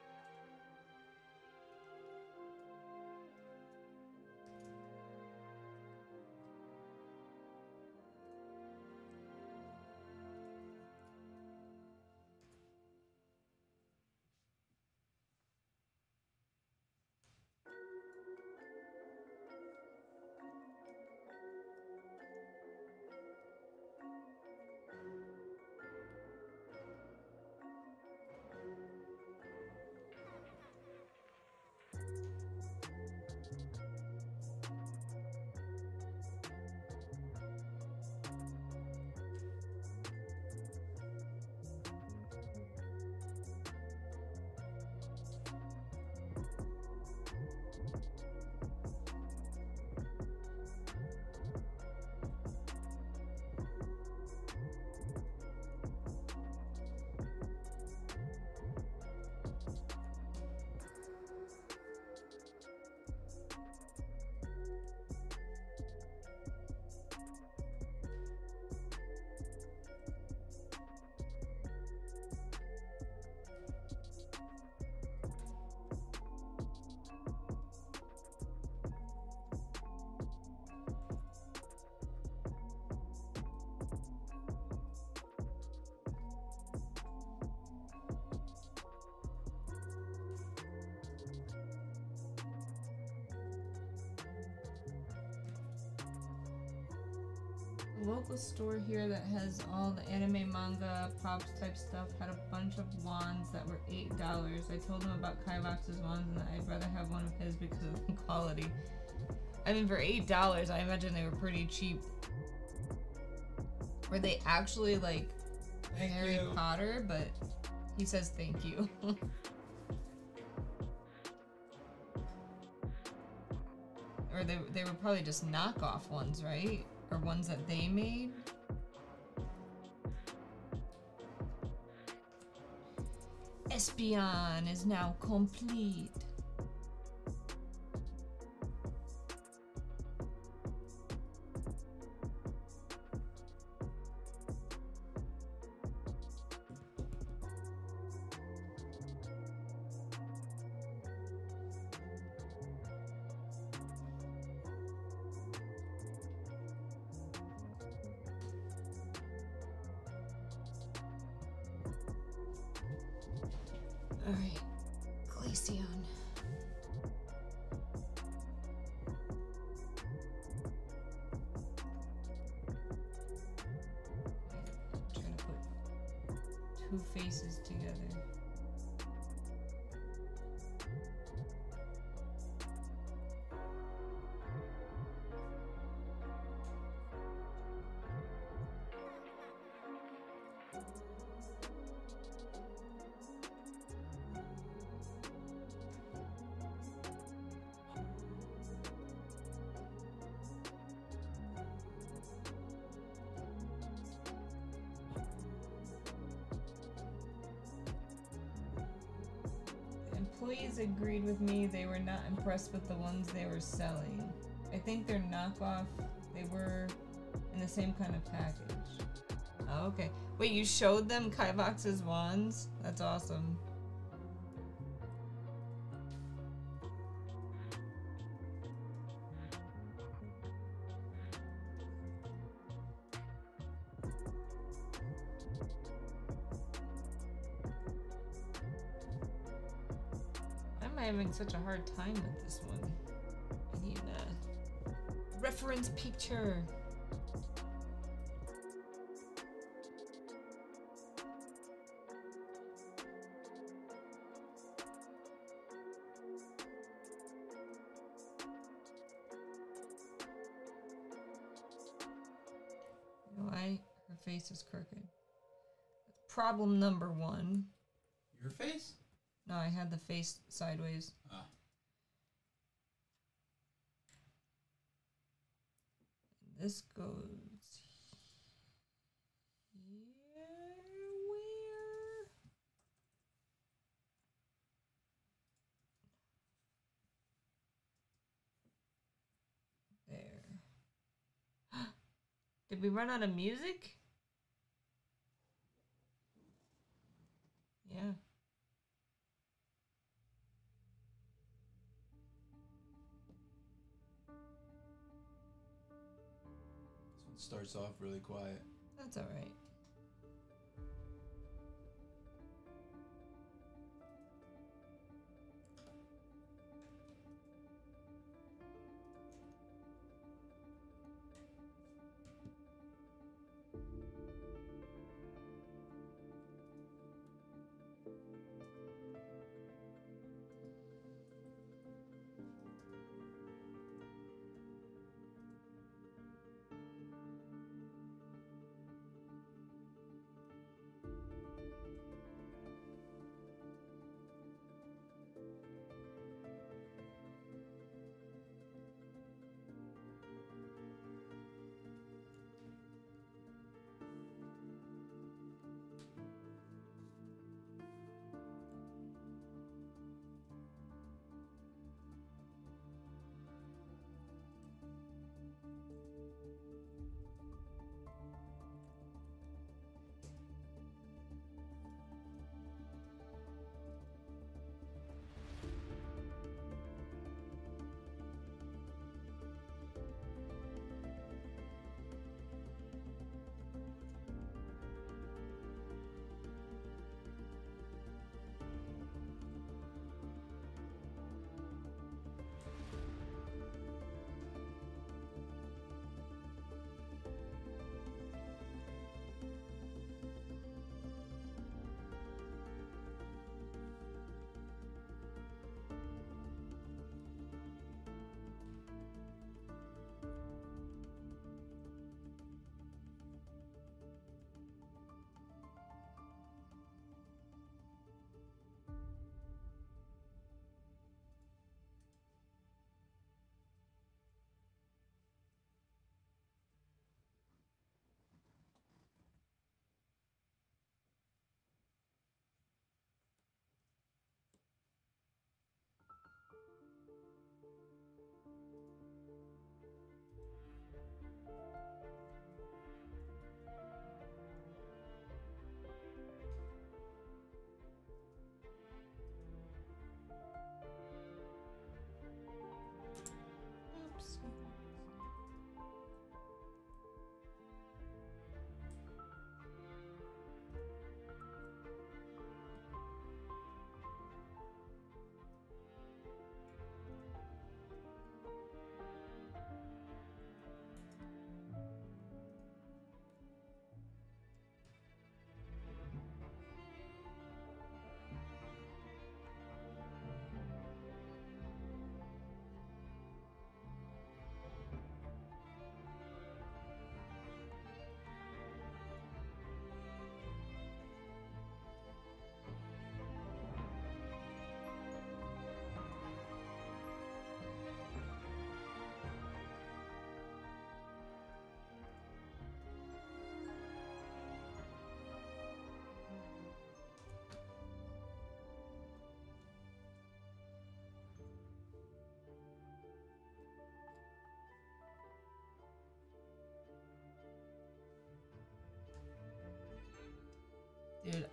Local store here that has all the anime, manga, props type stuff had a bunch of wands that were eight dollars. I told them about Kaivox's wands and that I'd rather have one of his because of the quality. I mean, for eight dollars, I imagine they were pretty cheap. Were they actually like Thank Harry you. Potter? But he says thank you. Or they, they were probably just knockoff ones, right? Or ones that they made. Espeon is now complete. Alright, Glaceon. I'm trying to put two faces together. employees agreed with me they were not impressed with the ones they were selling. I think they're knockoff. They were in the same kind of package. Oh, okay. Wait, you showed them Kaivox's wands? That's awesome. Why am I having such a hard time with this one? I need a reference picture. Why her face is crooked. Problem number one. Your face? No, I had the face sideways. Ah. This goes here. Where? There. Did we run out of music? Yeah. This one starts off really quiet. That's all right.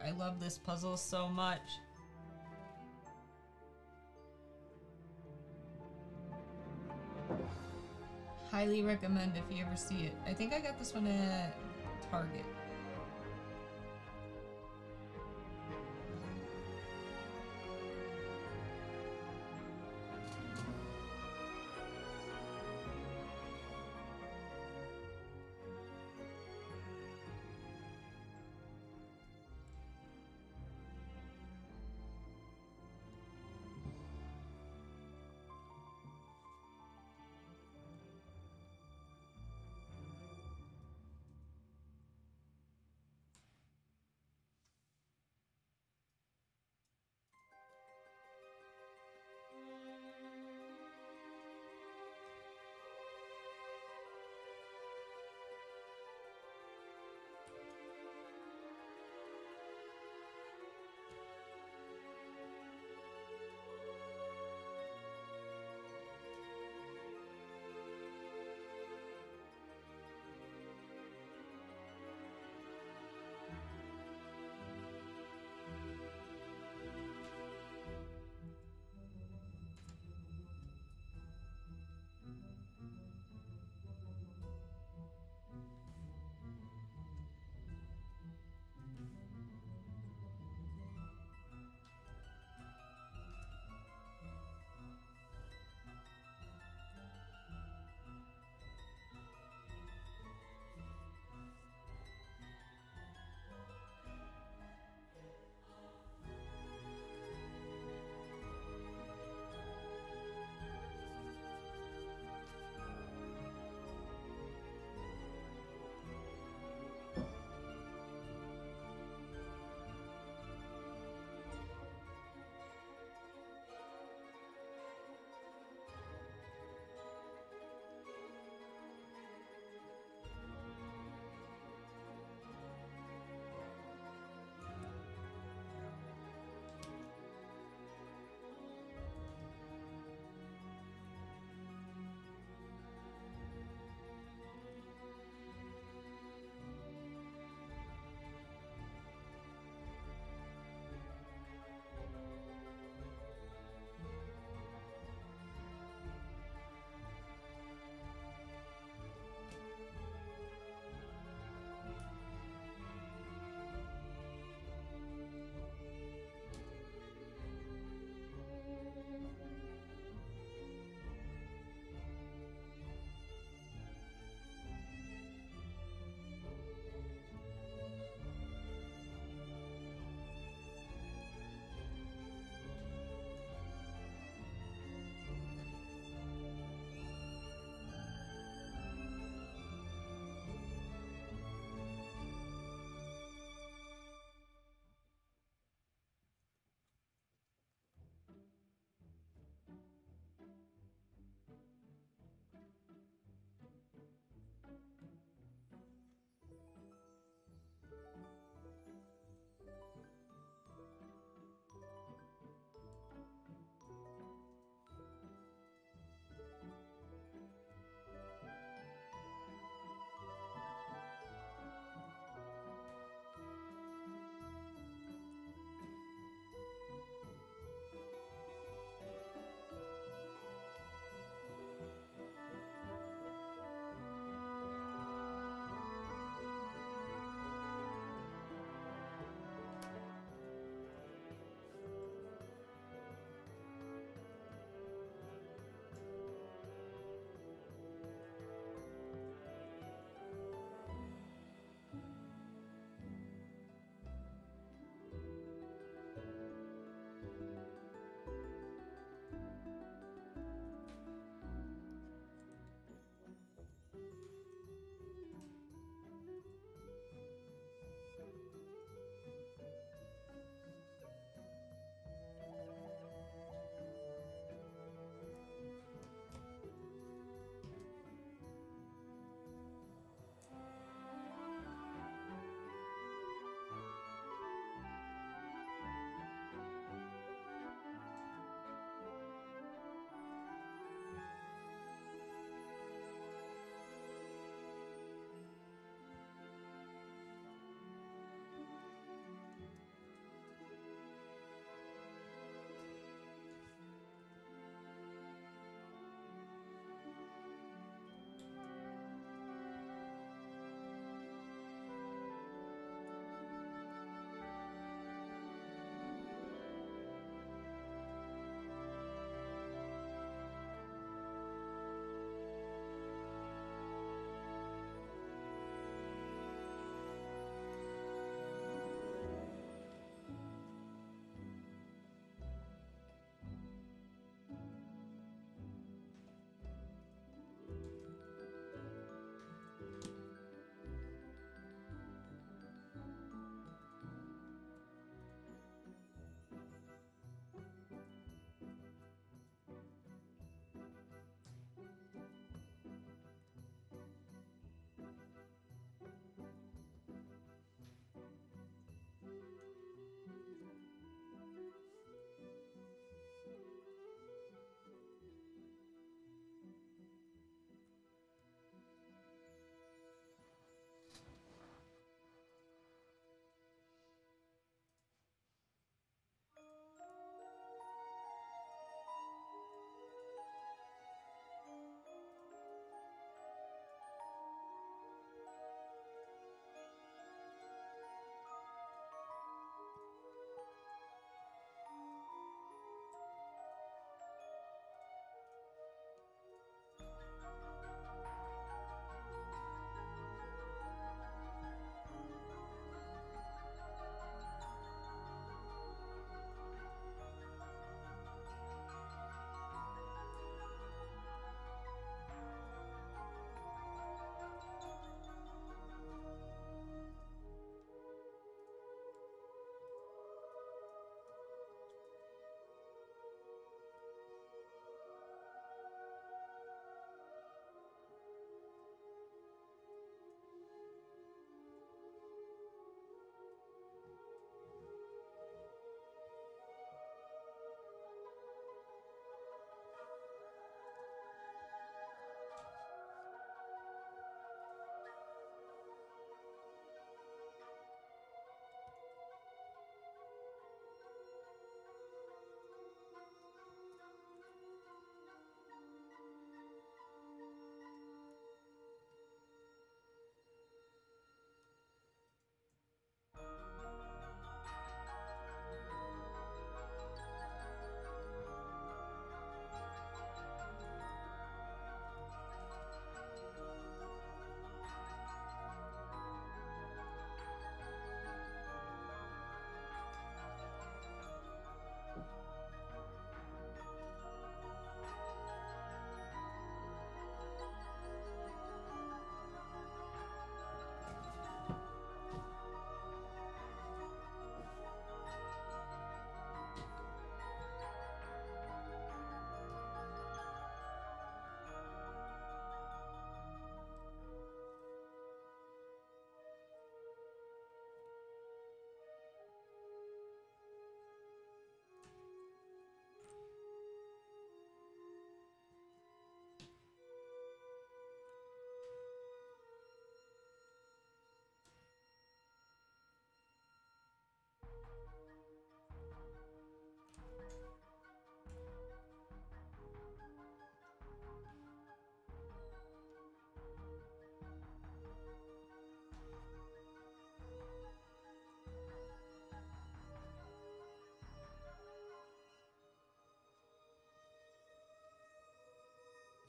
I love this puzzle so much. Highly recommend if you ever see it. I think I got this one at Target.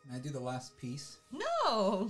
Can I do the last piece? No!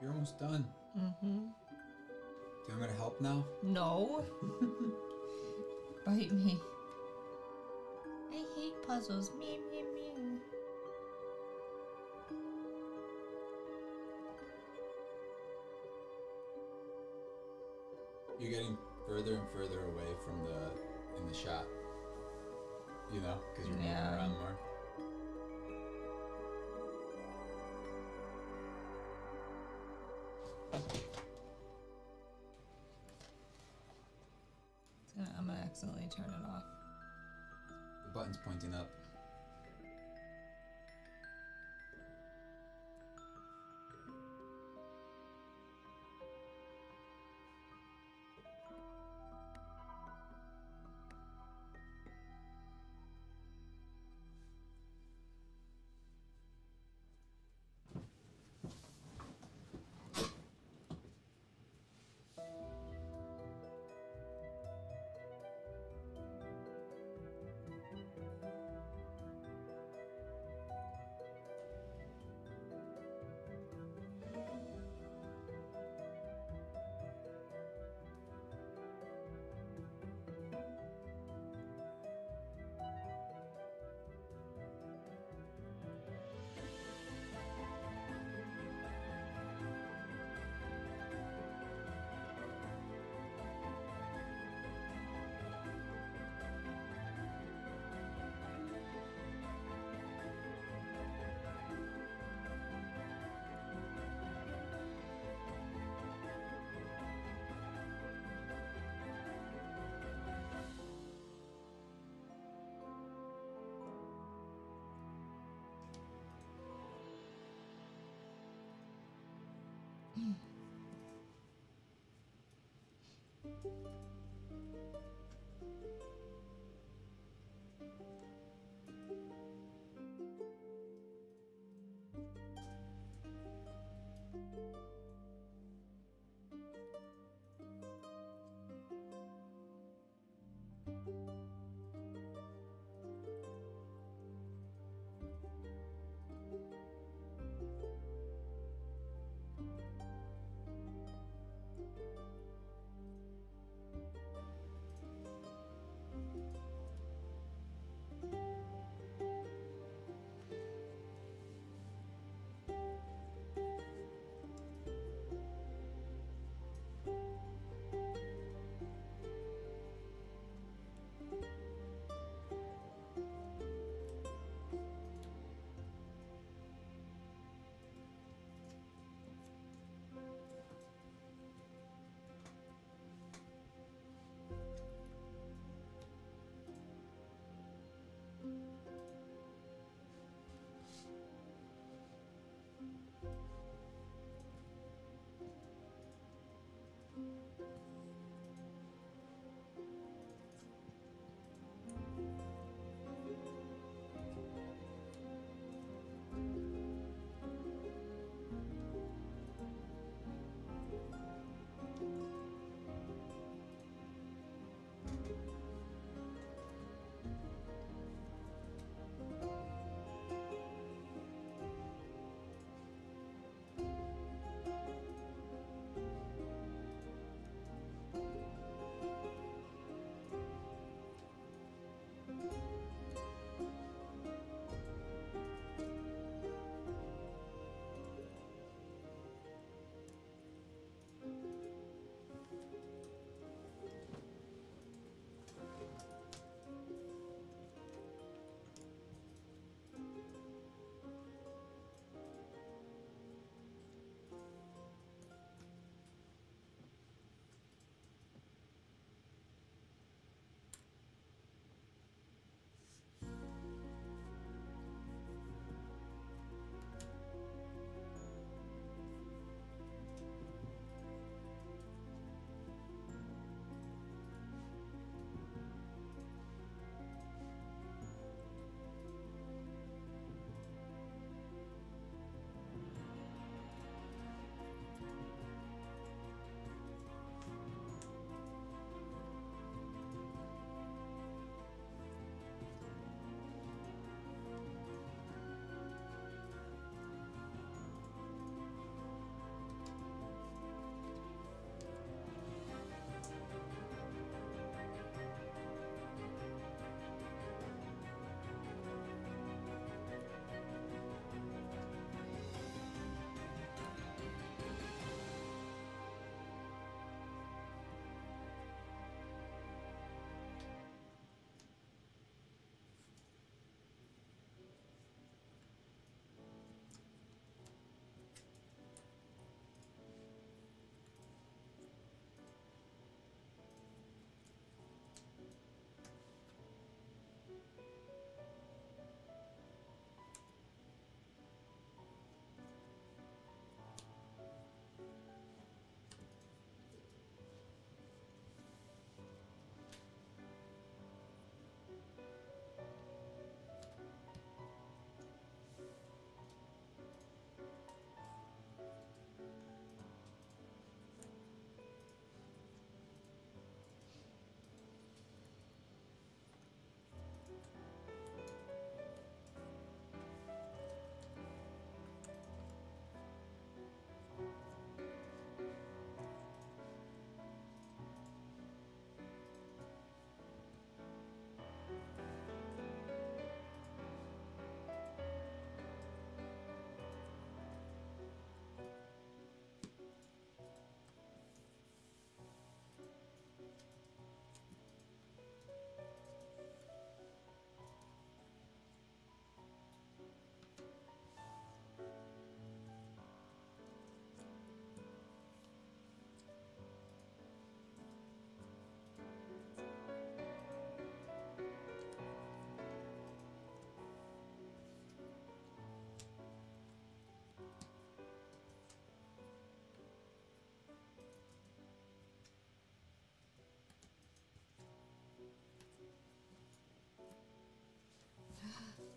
You're almost done. Mm-hmm. Do you want me to help now? No. Bite me. I hate puzzles. Me, me, me. You're getting further and further away from the in the shot. You know, because you're Yeah. moving around more. It's gonna, I'm gonna accidentally turn it off. The button's pointing up.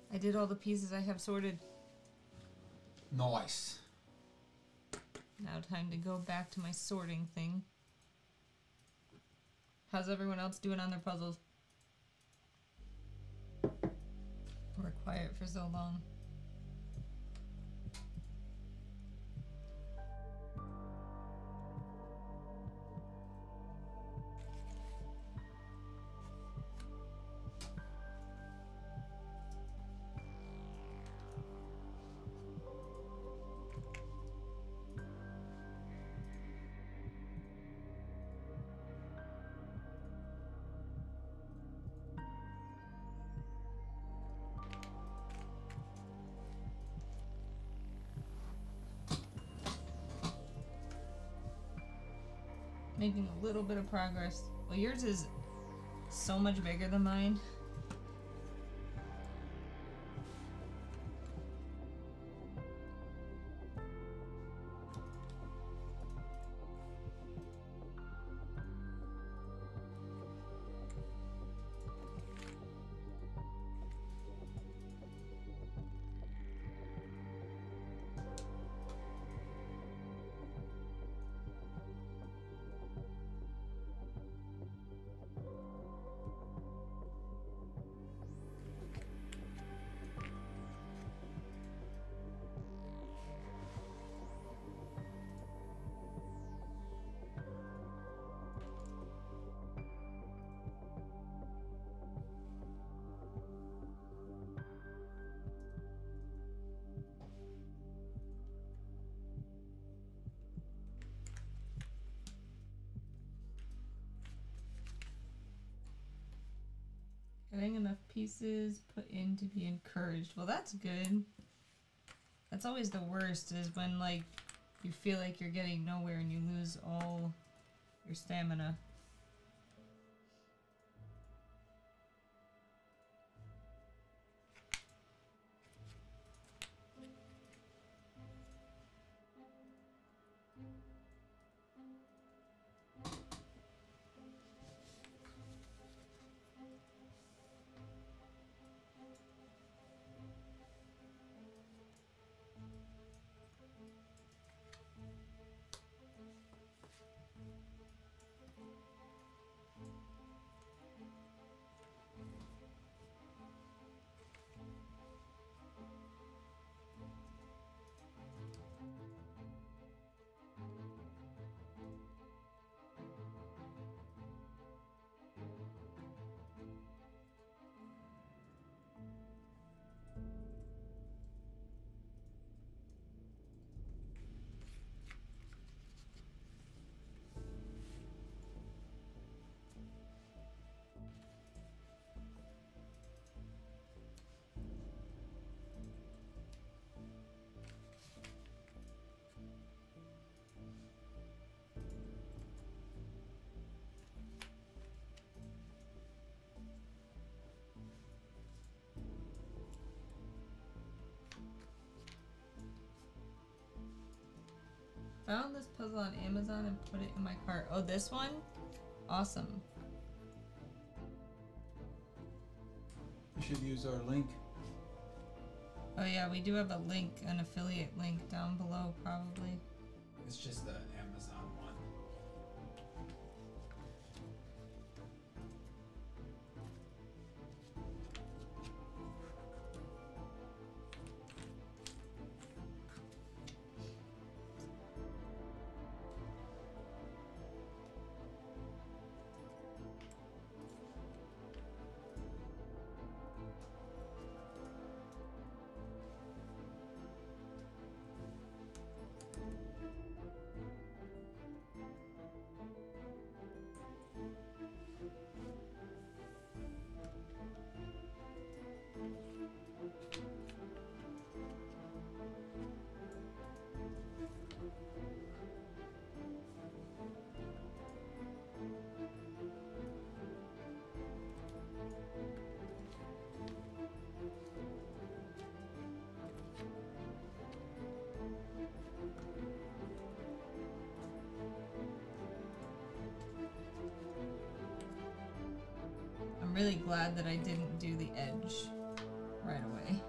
I did all the pieces I have sorted. Nice. Now time to go back to my sorting thing. How's everyone else doing on their puzzles? We're quiet for so long. Making a little bit of progress. Well, yours is so much bigger than mine. Getting enough pieces put in to be encouraged. Well, that's good. That's always the worst, is when, like, you feel like you're getting nowhere and you lose all your stamina. Found this puzzle on Amazon and put it in my cart. Oh, this one? Awesome. You should use our link. Oh yeah, we do have a link, an affiliate link down below probably. It's just the Amazon one. I'm really glad that I didn't do the edge right away.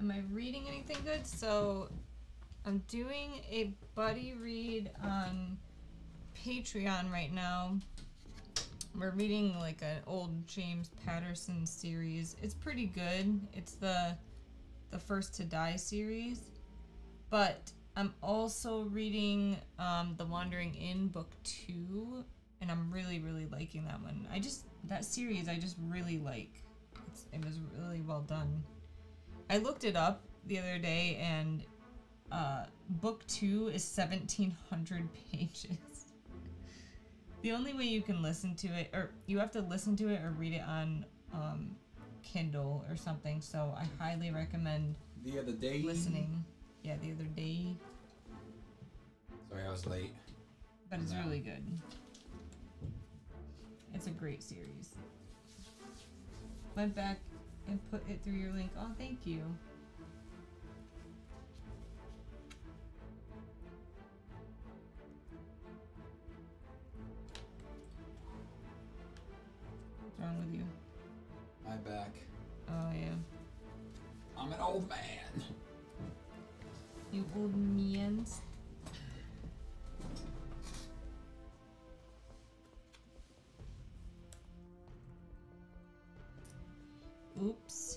am I reading anything good? So I'm doing a buddy read on Patreon right now. We're reading like an old James Patterson series. It's pretty good. It's the the First to Die series. But I'm also reading um, The Wandering Inn book two, and I'm really, really liking that one. I just, that series I just really like. It's, it was really well done. I looked it up the other day, and uh, book two is seventeen hundred pages. The only way you can listen to it, or you have to listen to it or read it on um, Kindle or something, so I highly recommend The other day. listening. Yeah, the other day. Sorry, I was late. But it's No. really good. It's a great series. Went back and put it through your link. Oh, thank you. What's wrong with you? My back. Oh, yeah. I'm an old man. You old mans. Oops.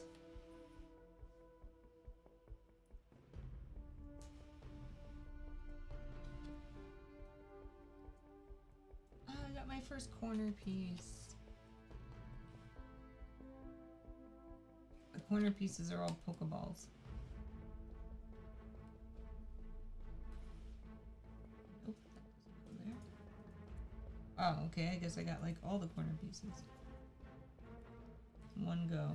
Oh, I got my first corner piece. The corner pieces are all Pokeballs. Nope, that doesn't go there. Oh, okay, I guess I got like all the corner pieces. One go.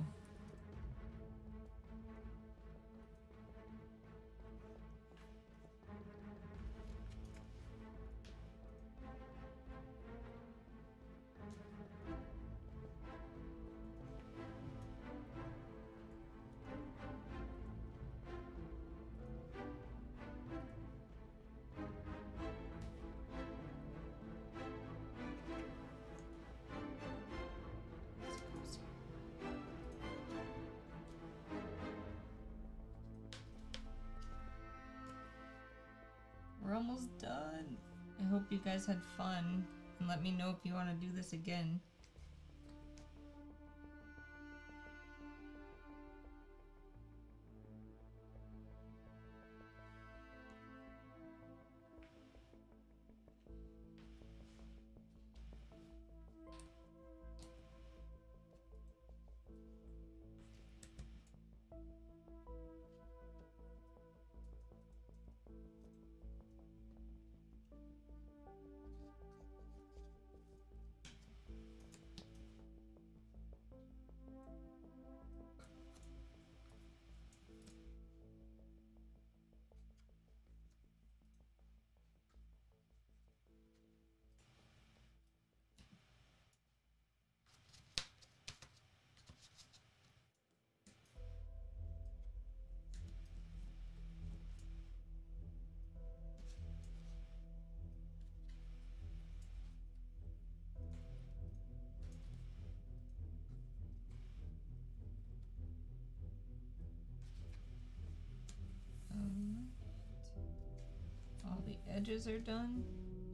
We're almost done. I hope you guys had fun, and let me know if you want to do this again. Um, all the edges are done.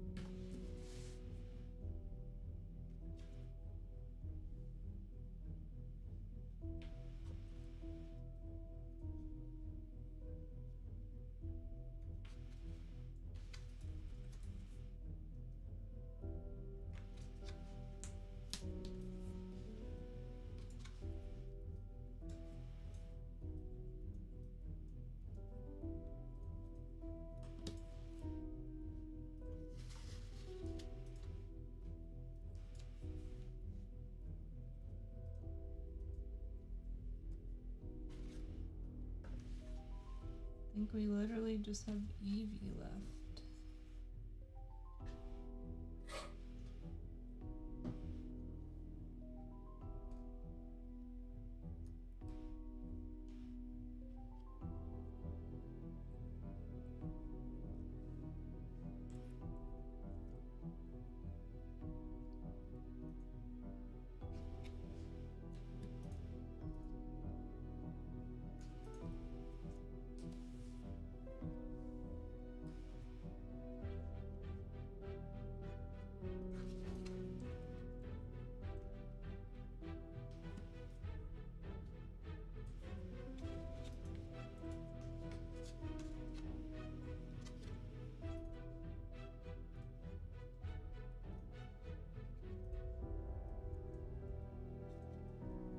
I think we literally just have Eevee left.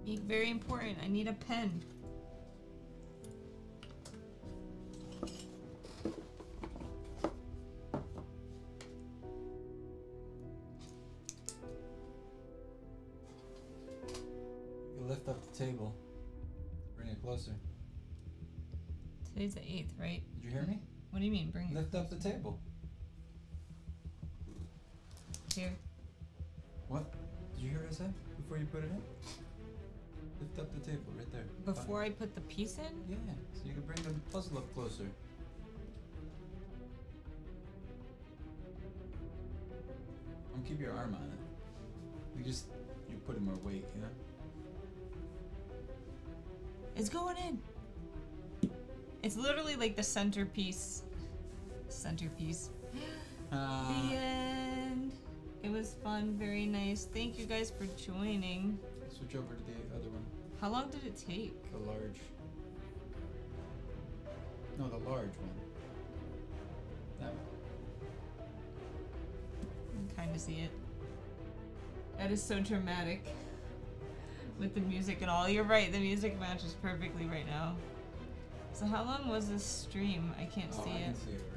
Very important. I need a pen. You lift up the table. Bring it closer. Today's the eighth, right? Did you hear me? What do you mean, bring it? Lift up the table. Here. What? Did you hear what I said before you put it in? Lift up the table right there. Before I put the piece in? Yeah, so you can bring the puzzle up closer. Don't keep your arm on it. You just, you put in more weight, you know? It's going in. It's literally like the centerpiece. Centerpiece. Uh, The end. It was fun, very nice. Thank you guys for joining. Switch over to the other one. How long did it take? The large. No, the large one. That one. You can kind of see it. That is so dramatic. With the music and all. You're right, the music matches perfectly right now. So how long was this stream? I can't Oh, see I it. can see it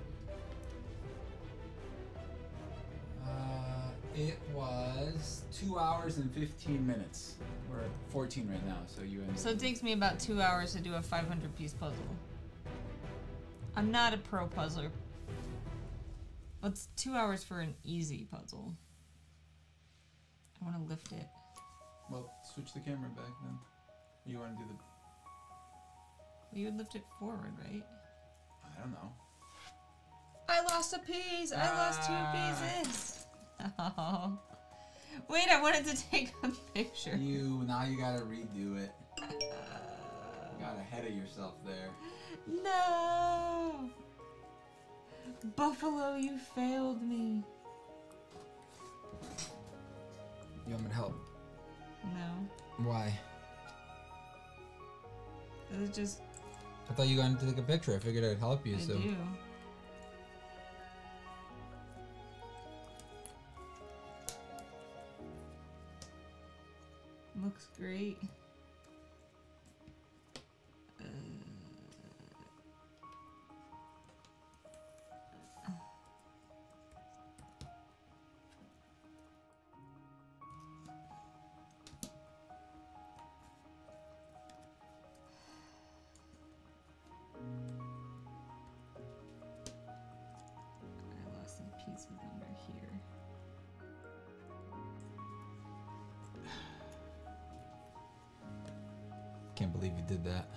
right on there. Uh, it was two hours and fifteen minutes. We're at fourteen right now, so you ended. So it takes me about two hours to do a five hundred piece puzzle. I'm not a pro puzzler. What's two hours for an easy puzzle? I want to lift it. Well, switch the camera back then. You want to do the... Well, you would lift it forward, right? I don't know. I lost a piece! I lost two Ah. pieces! Oh. Wait, I wanted to take a picture. You, now you gotta redo it. You got ahead of yourself there. No! Buffalo, you failed me. You want me to help? No. Why? It was just... I thought you wanted to take a picture. I figured I'd help you, I so. do. Looks great. Uh, I lost some pieces under here. Can't believe you did that.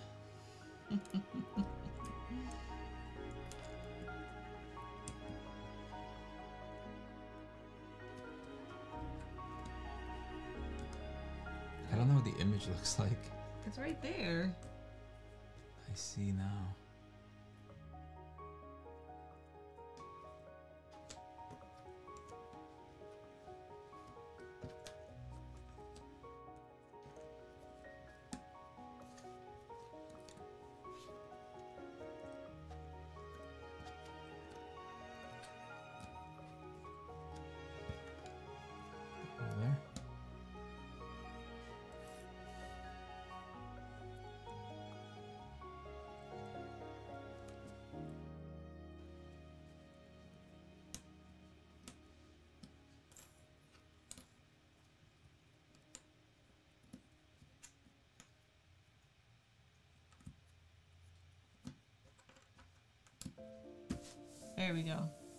I don't know what the image looks like. It's right there. I see now. Over there. There we go.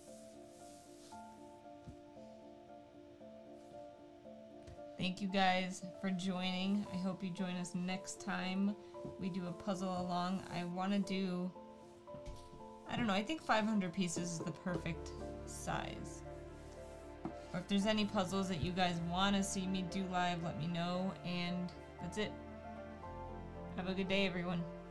Thank you guys for joining. I hope you join us next time we do a puzzle along. I want to do, I don't know, I think five hundred pieces is the perfect size. Or if there's any puzzles that you guys want to see me do live, let me know. And that's it. Have a good day, everyone.